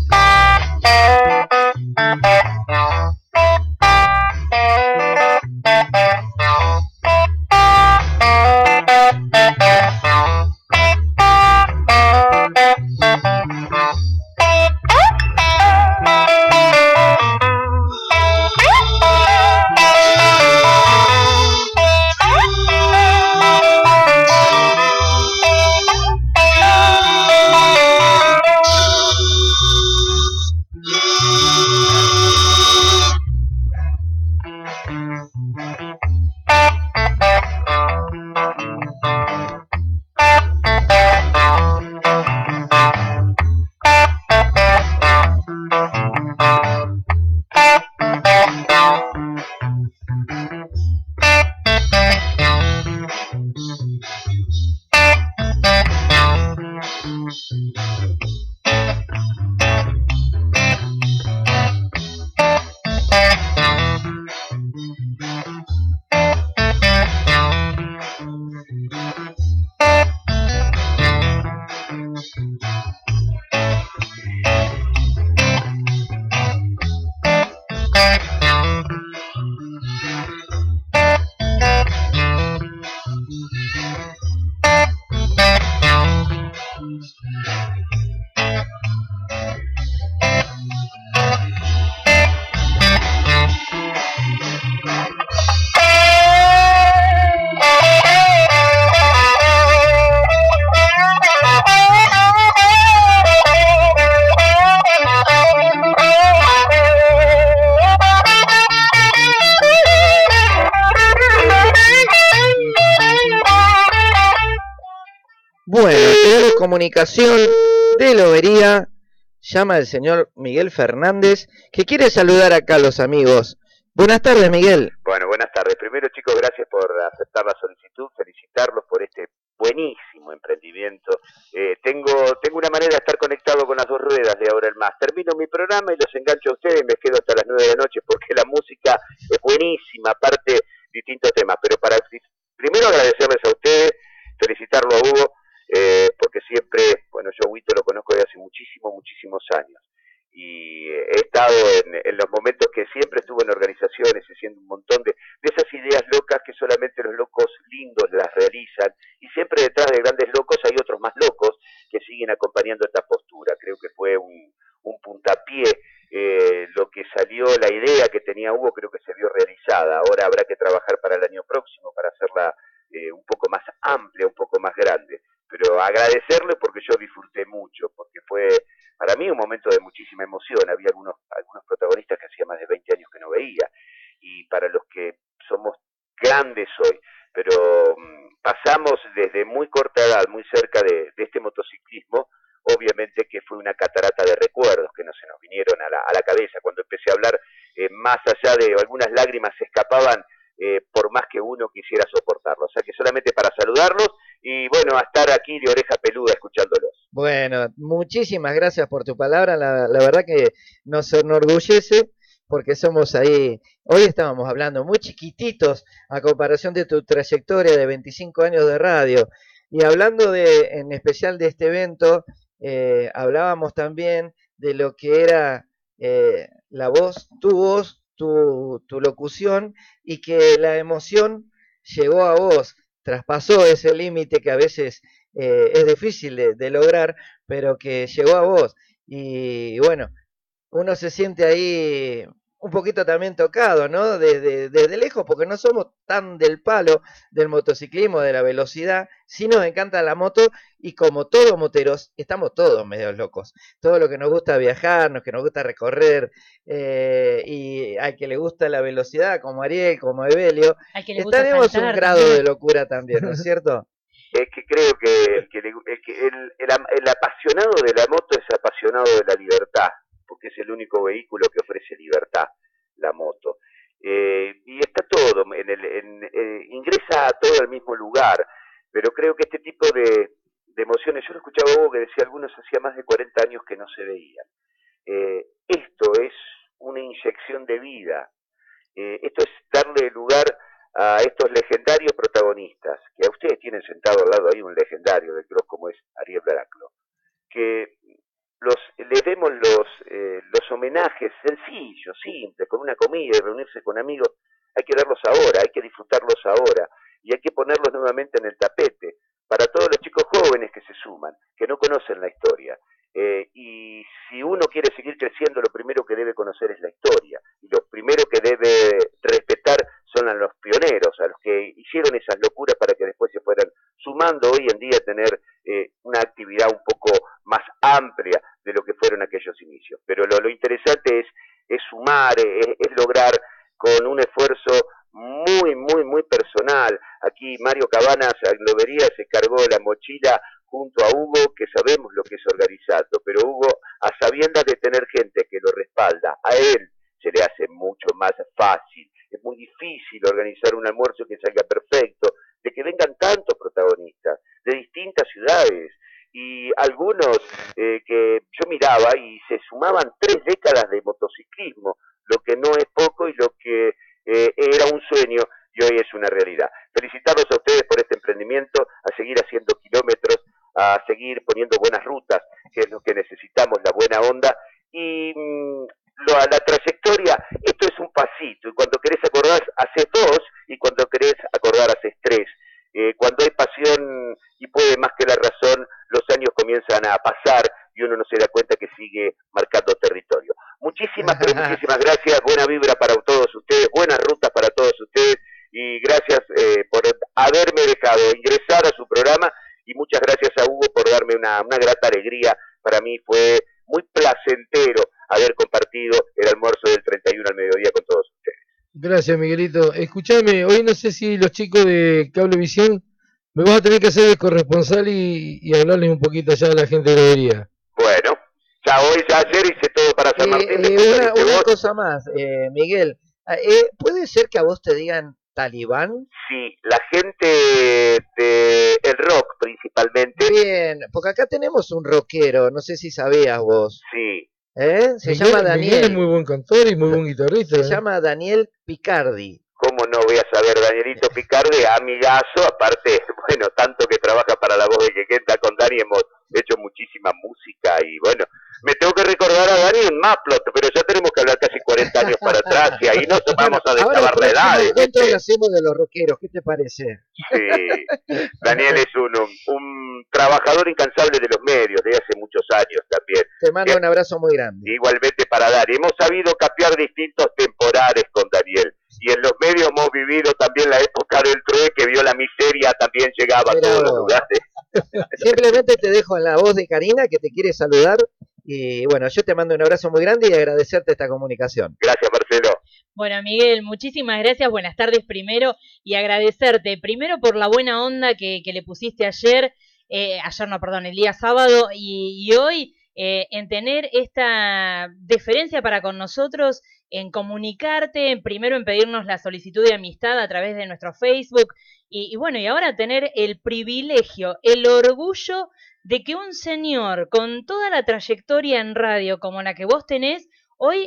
Bueno, tenemos comunicación de Lobería. Llama el señor Miguel Fernández, que quiere saludar acá a los amigos. Buenas tardes, Miguel. Bueno, buenas tardes. Primero, chicos, gracias por aceptar la solicitud, felicitarlos por este buenísimo emprendimiento. Eh, tengo tengo una manera de estar conectado con las dos ruedas de ahora en más. Termino mi programa y los engancho a ustedes y me quedo hasta las nueve de la noche porque la música es buenísima, aparte distintos temas. Pero para primero agradecerles a ustedes, felicitarlo a Hugo, eh, porque siempre, bueno, yo a Huito lo conozco desde hace muchísimos, muchísimos años. Y he estado en, en los momentos que siempre estuve en organizaciones haciendo un montón de, de esas ideas locas que solamente los locos lindos las realizan, y siempre detrás de grandes locos hay otros más locos que siguen acompañando esta postura. Creo que fue un, un puntapié, eh, lo que salió, la idea que tenía Hugo creo que se vio realizada. Ahora habrá que trabajar para el año próximo para hacerla eh, un poco más amplia, un poco más grande, pero agradecerle porque yo disfruté mucho, porque fue para mí un momento de muchísima emoción. Había algunos algunos protagonistas que hacía más de veinte años que no veía, y para los que somos grandes hoy, pero um, pasamos desde muy corta edad, muy cerca de, de este motociclismo, obviamente que fue una catarata de recuerdos que no se nos vinieron a la, a la cabeza. Cuando empecé a hablar, eh, más allá de algunas lágrimas se escapaban, eh, por más que uno quisiera soportarlo. O sea que solamente para saludarlos y bueno, a estar aquí de oreja peluda escuchándolos. Bueno, muchísimas gracias por tu palabra, la, la verdad que nos enorgullece porque somos ahí, hoy estábamos hablando muy chiquititos a comparación de tu trayectoria de veinticinco años de radio, y hablando de, en especial de este evento, eh, hablábamos también de lo que era eh, la voz, tu voz, tu, tu locución, y que la emoción llegó a vos, traspasó ese límite que a veces eh, es difícil de, de lograr, pero que llegó a vos. Y bueno, uno se siente ahí un poquito también tocado, ¿no? Desde, desde lejos, porque no somos tan del palo del motociclismo, de la velocidad, sí nos encanta la moto, y como todos moteros, estamos todos medio locos. Todo lo que nos gusta viajar, lo que nos gusta recorrer, eh, y al que le gusta la velocidad, como Ariel, como Evelio, tenemos un grado de locura también, ¿no es cierto? Es que creo que, el, que, el, que el, el, el apasionado de la moto es apasionado de la libertad, porque es el único vehículo que ofrece libertad, la moto. Eh, y está todo, en el, en, eh, ingresa a todo el mismo lugar, pero creo que este tipo de, de emociones, yo lo escuchaba a Hugo que decía, algunos hacía más de cuarenta años que no se veían. Eh, esto es una inyección de vida, eh, esto es darle lugar a estos legendarios protagonistas, que a ustedes tienen sentado al lado ahí un legendario del cross como es Ariel Braclo, que los les demos los eh, los homenajes sencillos, simples, con una comida y reunirse con amigos. Hay que darlos ahora, hay que disfrutarlos ahora, y hay que ponerlos nuevamente en el tapete para todos los chicos jóvenes que se suman, que no conocen la historia. Eh, y si uno quiere seguir creciendo, lo primero que debe conocer es la historia, y lo primero que debe respetar son a los pioneros, a los que hicieron esas locuras para que después se fueran sumando hoy en día a tener eh, una actividad un poco más amplia de lo que fueron aquellos inicios. Pero lo, lo interesante es, es sumar, es, es lograr con un esfuerzo muy, muy, muy personal. Aquí Mario Cabanas, lo vería, se cargó la mochila junto a Hugo, que sabemos lo que es organizarlo, pero Hugo, a sabiendas de tener gente que lo respalda, a él se le hace mucho más fácil. Es muy difícil organizar un almuerzo que salga perfecto, de que vengan tantos protagonistas de distintas ciudades, y algunos eh, que yo miraba y se sumaban tres décadas de motociclismo, lo que no es poco y lo que eh, era un sueño y hoy es una realidad. Felicitarlos a ustedes por este emprendimiento, a seguir haciendo kilómetros, a seguir poniendo buenas rutas, que es lo que necesitamos, la buena onda, y mmm, lo, a la trayectoria, esto es un pasito, y cuando querés acordar, haces dos, y cuando querés acordar, haces tres. Eh, cuando hay pasión y puede más que la razón, los años comienzan a pasar y uno no se da cuenta que sigue marcando territorio. Muchísimas, pero muchísimas gracias, buena vibra para todos ustedes, buenas rutas para todos ustedes, y gracias eh, por haberme dejado ingresar a su programa, y muchas gracias a Hugo por darme una, una grata alegría. Para mí fue muy placentero haber compartido el almuerzo del treinta y uno al mediodía con todos ustedes. Gracias, Miguelito. Escuchame, hoy no sé si los chicos de Cablevisión me vas a tener que hacer de corresponsal y, y hablarles un poquito allá a la gente de la lobería. Bueno, ya hoy, ya ayer hice todo para San Martín. Eh, eh, una, una cosa más, eh, Miguel. Eh, ¿Puede ser que a vos te digan talibán? Sí, la gente de el rock principalmente. Bien, porque acá tenemos un rockero, no sé si sabías vos. Sí. ¿Eh? Se Miguel, llama Daniel. Miguel es muy buen cantor y muy buen guitarrista. Se ¿eh? llama Daniel Picardi. ¿Cómo no voy a saber? Danielito Picardi, amigazo, aparte, bueno, tanto que trabaja para La Voz de Quequeta, con Dani hemos hecho muchísima música, y bueno, me tengo que recordar a Dani en Maplot, pero ya tenemos que hablar casi cuarenta años para atrás, y ahí nos vamos a destabar de edades. ¿Cuánto lo hacemos de los rockeros? ¿Qué te parece? Sí, Daniel es un, un, un trabajador incansable de los medios, de hace muchos años también. Te mando un abrazo muy grande. Igualmente para Dani. Hemos sabido capear distintos temporales con Daniel. Y en los medios hemos vivido también la época del T R U E, que vio la miseria, también llegaba Pero, a todos los lugares. Simplemente te dejo en la voz de Karina, que te quiere saludar. Y bueno, yo te mando un abrazo muy grande y agradecerte esta comunicación. Gracias, Marcelo. Bueno, Miguel, muchísimas gracias, buenas tardes primero, y agradecerte primero por la buena onda que, que le pusiste ayer, eh, ayer no, perdón, el día sábado, y, y hoy eh, en tener esta deferencia para con nosotros, en comunicarte, primero en pedirnos la solicitud de amistad a través de nuestro Facebook, y, y bueno, y ahora tener el privilegio, el orgullo de que un señor con toda la trayectoria en radio como la que vos tenés, hoy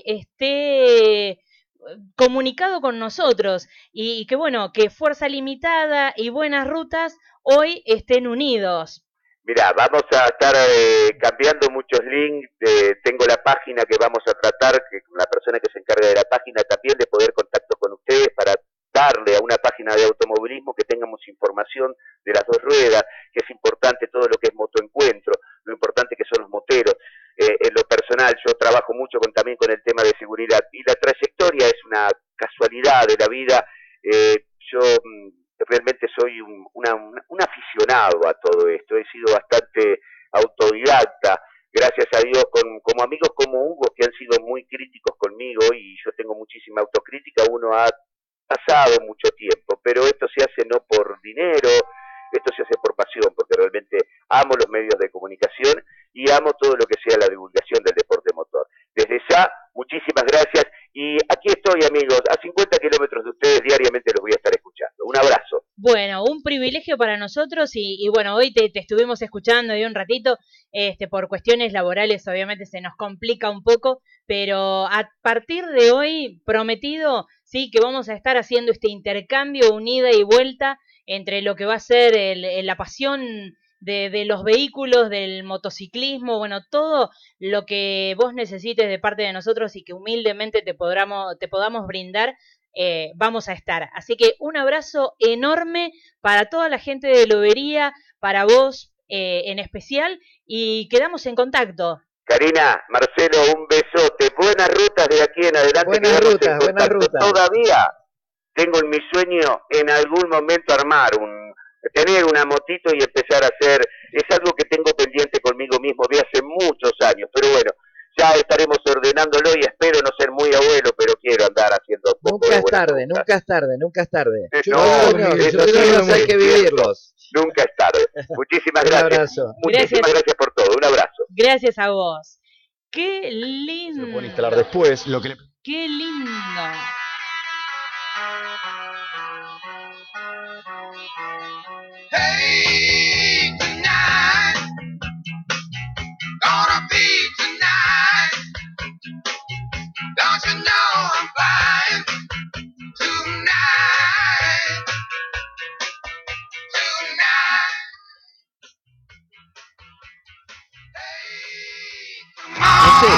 esté comunicado con nosotros, y, y que bueno, que Fuerza Limitada y Buenas Rutas hoy estén unidos. Mira, vamos a estar eh, cambiando muchos links, eh, tengo la página que vamos a tratar, que la persona que se encarga de la página también, de poder contacto con ustedes para darle a una página de automovilismo que tengamos información de las dos ruedas, que es importante todo lo que es motoencuentro, lo importante que son los moteros. Eh, en lo personal yo trabajo mucho con, también con el tema de seguridad, y la trayectoria es una casualidad de la vida. Eh, yo mm, realmente soy un, una, un, un aficionado a todo esto, he sido bastante autodidacta, gracias a Dios, con, como amigos como Hugo, que han sido muy críticos conmigo, y yo tengo muchísima autocrítica. Uno ha pasado mucho tiempo, pero esto se hace no por dinero, esto se hace por pasión, porque realmente amo los medios de comunicación y amo todo lo que sea la divulgación del deporte motor. Desde ya, muchísimas gracias, y aquí estoy, amigos, a cincuenta kilómetros de ustedes, diariamente los voy a estar escuchando. Un abrazo. Bueno, un privilegio para nosotros, y, y bueno, hoy te, te estuvimos escuchando de un ratito, este, por cuestiones laborales obviamente se nos complica un poco, pero a partir de hoy, prometido, sí, que vamos a estar haciendo este intercambio, unida y vuelta, entre lo que va a ser el, el, la pasión de, de los vehículos, del motociclismo, bueno, todo lo que vos necesites de parte de nosotros y que humildemente te, podamos, te podamos brindar, eh, vamos a estar. Así que un abrazo enorme para toda la gente de Lobería, para vos eh, en especial, y quedamos en contacto. Karina, Marcelo, un besote. Buenas rutas de aquí en adelante. Buenas rutas, buenas rutas. Todavía tengo en mi sueño en algún momento armar un, tener una motito y empezar a hacer, es algo que tengo pendiente conmigo mismo de hace muchos años, pero bueno, ya estaremos ordenándolo, y espero no ser muy abuelo, pero quiero andar haciendo un poco. Nunca de es tarde, rutas. nunca es tarde, nunca es tarde. No, no, no, eso esos sí sueños es hay que muy vivirlos. cierto. Nunca es tarde. Muchísimas Un gracias. abrazo. Muchísimas Gracias. gracias por todo. Un abrazo. Gracias a vos. Qué lindo. Se lo pueden instalar después, lo que le... Qué lindo. Hey, tonight, gonna be tonight. Don't you know I'm flying tonight? Tonight.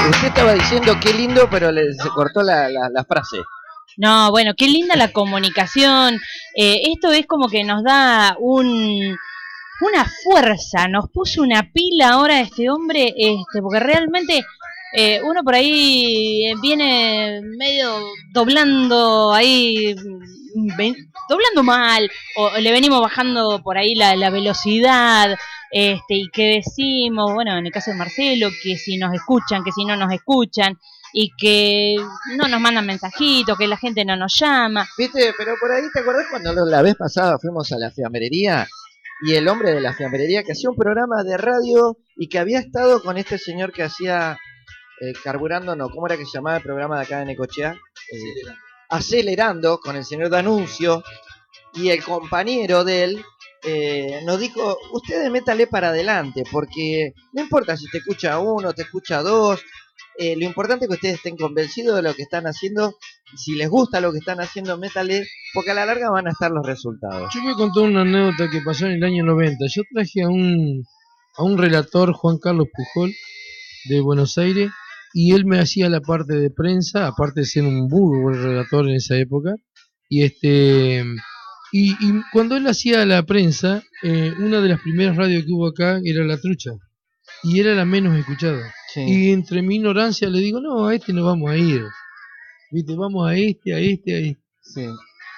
Usted estaba diciendo qué lindo, pero le se cortó la, la, la frase. No, bueno, qué linda la comunicación. Eh, esto es como que nos da un una fuerza, nos puso una pila ahora este hombre, este, porque realmente eh, uno por ahí viene medio doblando ahí, ven, doblando mal, o le venimos bajando por ahí la, la velocidad, este, y que decimos, bueno, en el caso de Marcelo, que si nos escuchan, que si no nos escuchan, y que no nos mandan mensajitos, que la gente no nos llama. Viste, pero por ahí, ¿te acordás cuando la vez pasada fuimos a la fiambrería? Y el hombre de la fiambrería que hacía un programa de radio y que había estado con este señor que hacía eh, Carburando, no, ¿cómo era que se llamaba el programa de acá de Necochea? Eh, acelerando con el señor Danuncio, y el compañero de él eh, nos dijo, ustedes métale para adelante, porque no importa si te escucha uno, te escucha dos, eh, lo importante es que ustedes estén convencidos de lo que están haciendo, y si les gusta lo que están haciendo, métale, porque a la larga van a estar los resultados. Yo voy a contar una anécdota que pasó en el año noventa. Yo traje a un, a un relator, Juan Carlos Pujol, de Buenos Aires, y él me hacía la parte de prensa, aparte de ser un muy buen relator en esa época, y este y, y cuando él hacía la prensa, eh, una de las primeras radios que hubo acá era La Trucha, y era la menos escuchada. Sí. Y entre mi ignorancia le digo, no, a este no vamos a ir, viste, vamos a este, a este, a este. Sí.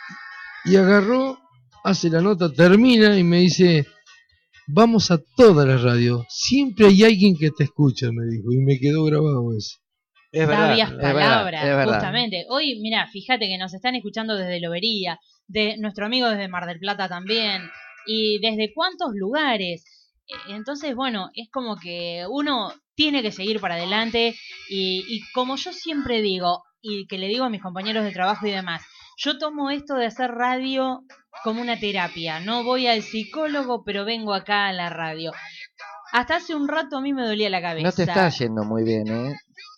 Y agarró, hace la nota, termina y me dice, vamos a toda la radio, siempre hay alguien que te escucha, me dijo, y me quedó grabado eso. Es sabias verdad, palabras, es verdad, justamente. Hoy, mira, fíjate que nos están escuchando desde Lobería, de nuestro amigo desde Mar del Plata también, y desde cuántos lugares. Entonces, bueno, es como que uno tiene que seguir para adelante, y, y como yo siempre digo, y que le digo a mis compañeros de trabajo y demás, yo tomo esto de hacer radio como una terapia. No voy al psicólogo, pero vengo acá a la radio. Hasta hace un rato a mí me dolía la cabeza. No te está yendo muy bien, ¿eh?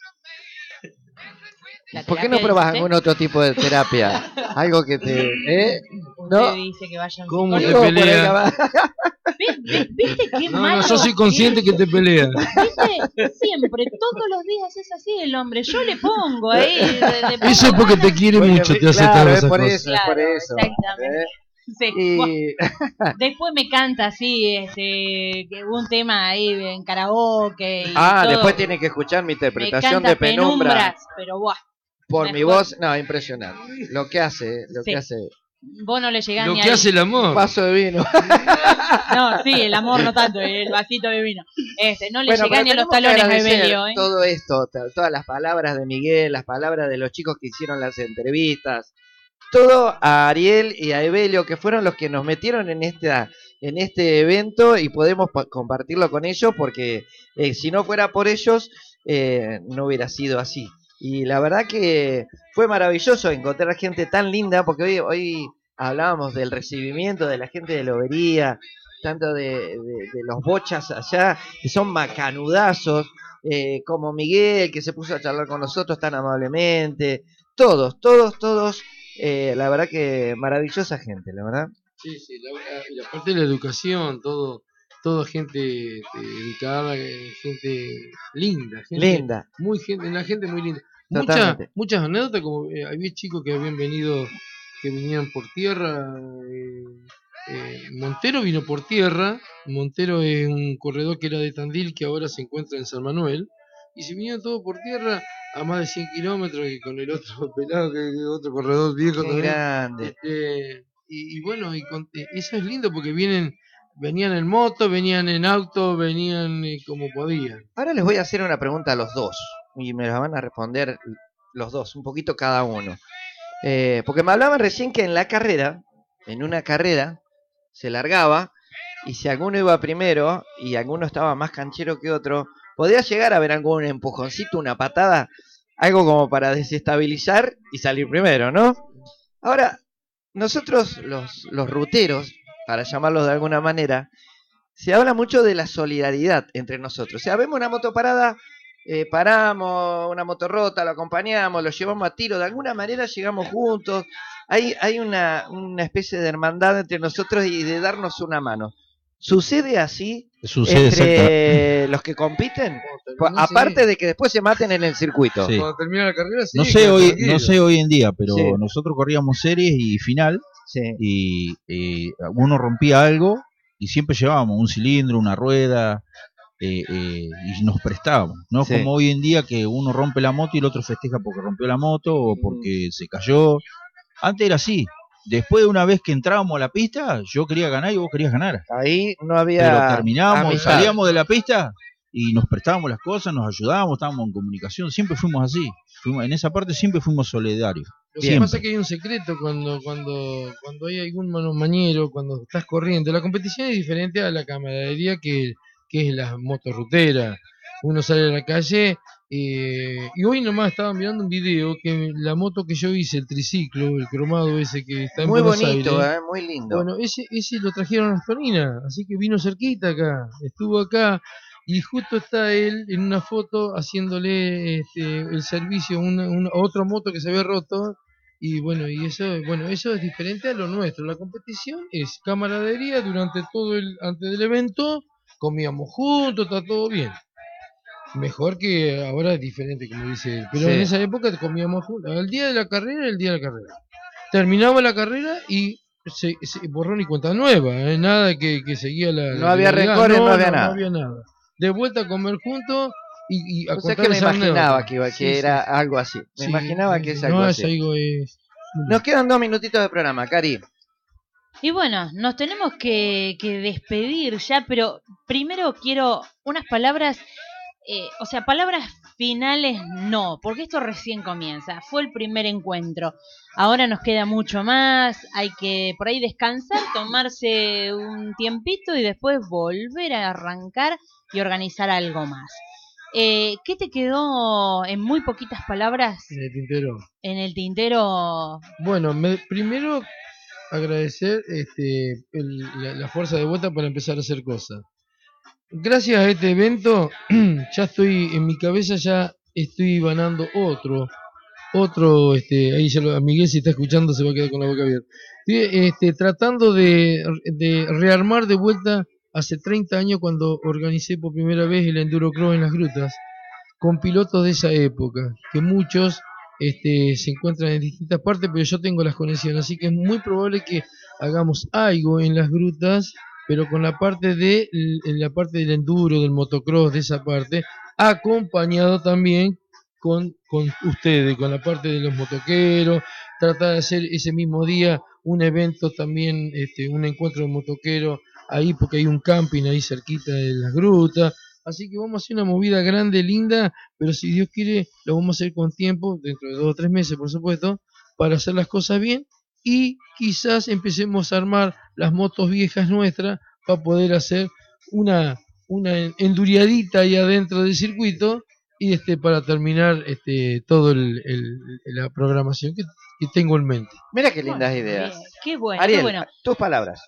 ¿Por qué no pruebas algún otro tipo de terapia? Algo que te... ¿eh? ¿No? Dice que vaya ¿Cómo te pelea? ¿Viste qué no, malo? No, yo soy consciente que te pelea. ¿Viste? Siempre, todos los días es así el hombre. Yo le pongo ahí. Le, le eso es porque te quiere porque mucho, te hace claro, todas es esas por cosas. eso, es por eso. Exactamente. ¿Eh? Sí. Y... Bueno, después me canta así, este, un tema ahí en karaoke. Y ah, todo. Después tiene que escuchar mi interpretación de Penumbra. Penumbras, pero buah. Por mejor. Mi voz, no, impresionante. Lo que hace, lo sí. que hace. Vos no le llegás lo ni que al... hace el amor. Un vaso de vino. No, sí, el amor no tanto, el vasito de vino. Este, no le bueno, llegás ni a los talones a Evelio, ¿eh? Todo esto, todas las palabras de Miguel, las palabras de los chicos que hicieron las entrevistas, todo a Ariel y a Evelio, que fueron los que nos metieron en esta, en este evento, y podemos compartirlo con ellos, porque eh, si no fuera por ellos, eh, no hubiera sido así. Y la verdad que fue maravilloso encontrar gente tan linda, porque hoy, hoy hablábamos del recibimiento de la gente de Lobería, tanto de, de, de los bochas allá, que son macanudazos, eh, como Miguel, que se puso a charlar con nosotros tan amablemente, todos, todos, todos, eh, la verdad que maravillosa gente, la verdad. Sí, sí, la, la parte de la educación, todo... Toda gente eh, educada, gente linda, gente linda, muy gente, la gente muy linda. Muchas, muchas anécdotas, como eh, había chicos que habían venido, que venían por tierra. Eh, eh, Montero vino por tierra. Montero es un corredor que era de Tandil, que ahora se encuentra en San Manuel, y se vinieron todos por tierra a más de cien kilómetros, y con el otro pelado, que es otro corredor viejo también. Grande. Este, y, y bueno, y con, eso es lindo porque vienen. Venían en moto, venían en auto, venían eh, como podían. Ahora les voy a hacer una pregunta a los dos, y me la van a responder los dos, un poquito cada uno. Eh, porque me hablaban recién que en la carrera, en una carrera, se largaba, y si alguno iba primero, y alguno estaba más canchero que otro, podía llegar a haber algún empujoncito, una patada, algo como para desestabilizar y salir primero, ¿no? Ahora, nosotros los, los ruteros, para llamarlos de alguna manera, se habla mucho de la solidaridad entre nosotros. O sea, vemos una moto parada, eh, paramos, una moto rota, lo acompañamos, lo llevamos a tiro, de alguna manera llegamos juntos. Hay, hay una, una especie de hermandad entre nosotros y de darnos una mano. ¿Sucede así Sucede entre los que compiten? Pues, sí. aparte de que después se maten en el circuito. Sí. Cuando termina la carrera, sí. No sé queda hoy, tranquilo. no sé hoy en día, pero Sí. nosotros corríamos series y final Sí. y eh, uno rompía algo y siempre llevábamos un cilindro, una rueda eh, eh, y nos prestábamos. No es Sí. como hoy en día que uno rompe la moto y el otro festeja porque rompió la moto o porque se cayó. Antes era así. Después, una vez que entrábamos a la pista, yo quería ganar y vos querías ganar. Ahí no había Pero terminábamos, amistad. salíamos de la pista y nos prestábamos las cosas, nos ayudábamos, estábamos en comunicación, siempre fuimos así. Fuimos, en esa parte siempre fuimos solidarios. Lo que Siempre. pasa es que hay un secreto cuando cuando cuando hay algún mano mañero, cuando estás corriendo. La competición es diferente a la camaradería que, que es la motorrutera. Uno sale a la calle eh, y hoy nomás estaba mirando un video que la moto que yo hice, el triciclo, el cromado ese que está en Muy Buenos bonito, Aires. eh, muy lindo. Bueno, ese, ese lo trajeron a Antonina, así que vino cerquita acá, estuvo acá. Y justo está él en una foto haciéndole este, el servicio a una, una- a otra moto que se había roto. Y bueno, y eso, bueno, eso es diferente a lo nuestro. La competición es camaradería durante todo el, antes del evento, comíamos juntos, está todo bien. Mejor que ahora es diferente, como dice él. Pero Sí. en esa época comíamos juntos. El día de la carrera, el día de la carrera. Terminaba la carrera y se, se- borrón y cuenta nueva, ¿eh? Nada que, que seguía la. No la había legalidad. rencores, no no, había no, nada. No había nada. De vuelta a comer juntos y, y a O sea contar que me esa imaginaba anécdota. que, iba, que Sí, era sí. algo así. Me Sí, imaginaba sí, que es sí. algo No, así. es algo es. Nos quedan dos minutitos de programa, Cari. Y bueno, nos tenemos que, que despedir ya, pero primero quiero unas palabras, eh, o sea, palabras finales no, porque esto recién comienza, fue el primer encuentro, ahora nos queda mucho más, hay que por ahí descansar, tomarse un tiempito y después volver a arrancar y organizar algo más. Eh, ¿Qué te quedó en muy poquitas palabras En el tintero. en el tintero? Bueno, me, primero agradecer este, el- la, la fuerza de vuelta para empezar a hacer cosas. Gracias a este evento, ya estoy en mi cabeza, ya estoy ganando otro, otro, este, ahí ya lo, a Miguel si está escuchando se va a quedar con la boca abierta. Estoy este, tratando de, de rearmar de vuelta hace treinta años cuando organicé por primera vez el Endurocross en las grutas, con pilotos de esa época, que muchos este, se encuentran en distintas partes, pero yo tengo las conexiones, así que es muy probable que hagamos algo en las grutas, pero con la parte de en la parte del enduro, del motocross, de esa parte, acompañado también con, con ustedes, con la parte de los motoqueros, tratar de hacer ese mismo día un evento también, este, un encuentro de motoqueros ahí, porque hay un camping ahí cerquita de las grutas. Así que vamos a hacer una movida grande, linda, pero si Dios quiere, lo vamos a hacer con tiempo, dentro de dos o tres meses, por supuesto, para hacer las cosas bien y quizás empecemos a armar las motos viejas nuestras para poder hacer una, una enduriadita ahí adentro del circuito y este para terminar este todo el, el- la programación que, que tengo en mente. Mira qué lindas ideas. Bien, qué bueno, Ariel, qué bueno. tus palabras.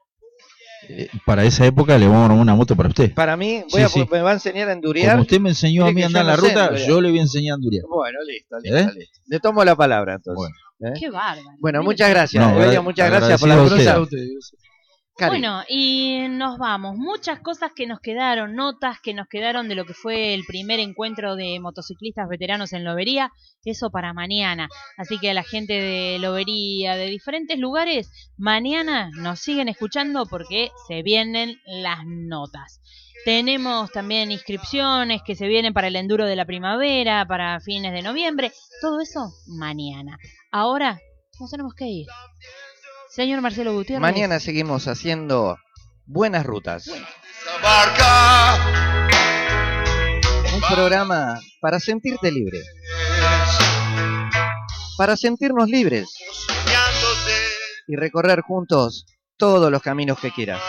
Eh, para esa época le vamos a armar una moto para usted. Para mí, Sí, voy a, sí. me va a enseñar a enduriar. Como usted me enseñó a Mire mí que a andar en yo la no sé ruta, enduriar. yo le voy a enseñar a enduriar. Bueno, listo, listo, ¿Eh? listo. Le tomo la palabra entonces. ¿eh? Qué bárbaro. Bueno, Mire muchas que- gracias. No, Evelio, agra- muchas gracias por la agradecido a visita. usted. Cari. Bueno, y nos vamos. Muchas cosas que nos quedaron, notas que nos quedaron de lo que fue el primer encuentro de motociclistas veteranos en Lobería, eso para mañana. Así que a la gente de Lobería, de diferentes lugares, mañana nos siguen escuchando porque se vienen las notas. Tenemos también inscripciones que se vienen para el enduro de la primavera, para fines de noviembre, todo eso mañana. Ahora nos tenemos que ir. Señor Marcelo Gutiérrez. Mañana seguimos haciendo buenas rutas. Un programa para sentirte libre. Para sentirnos libres. Y recorrer juntos todos los caminos que quieras.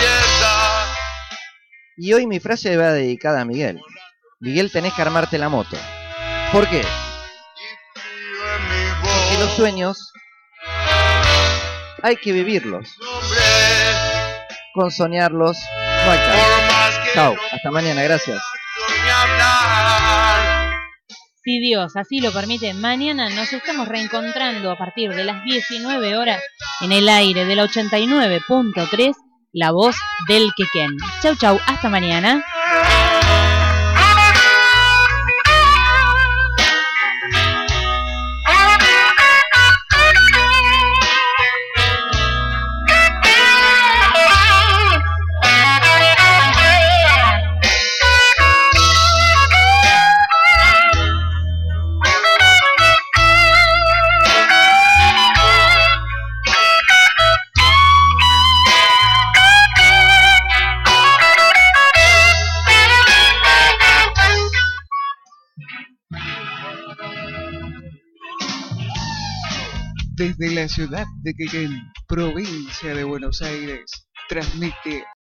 Y hoy mi frase va dedicada a Miguel. Miguel, tenés que armarte la moto. ¿Por qué? Porque los sueños hay que vivirlos. Con soñarlos no hay caso. Chao, hasta mañana, gracias. Si Dios así lo permite, mañana nos estamos reencontrando a partir de las diecinueve horas en el aire de la ochenta y nueve punto tres la voz del Quequén. Chau, chau, hasta mañana. Desde la ciudad de Quequén, provincia de Buenos Aires, transmite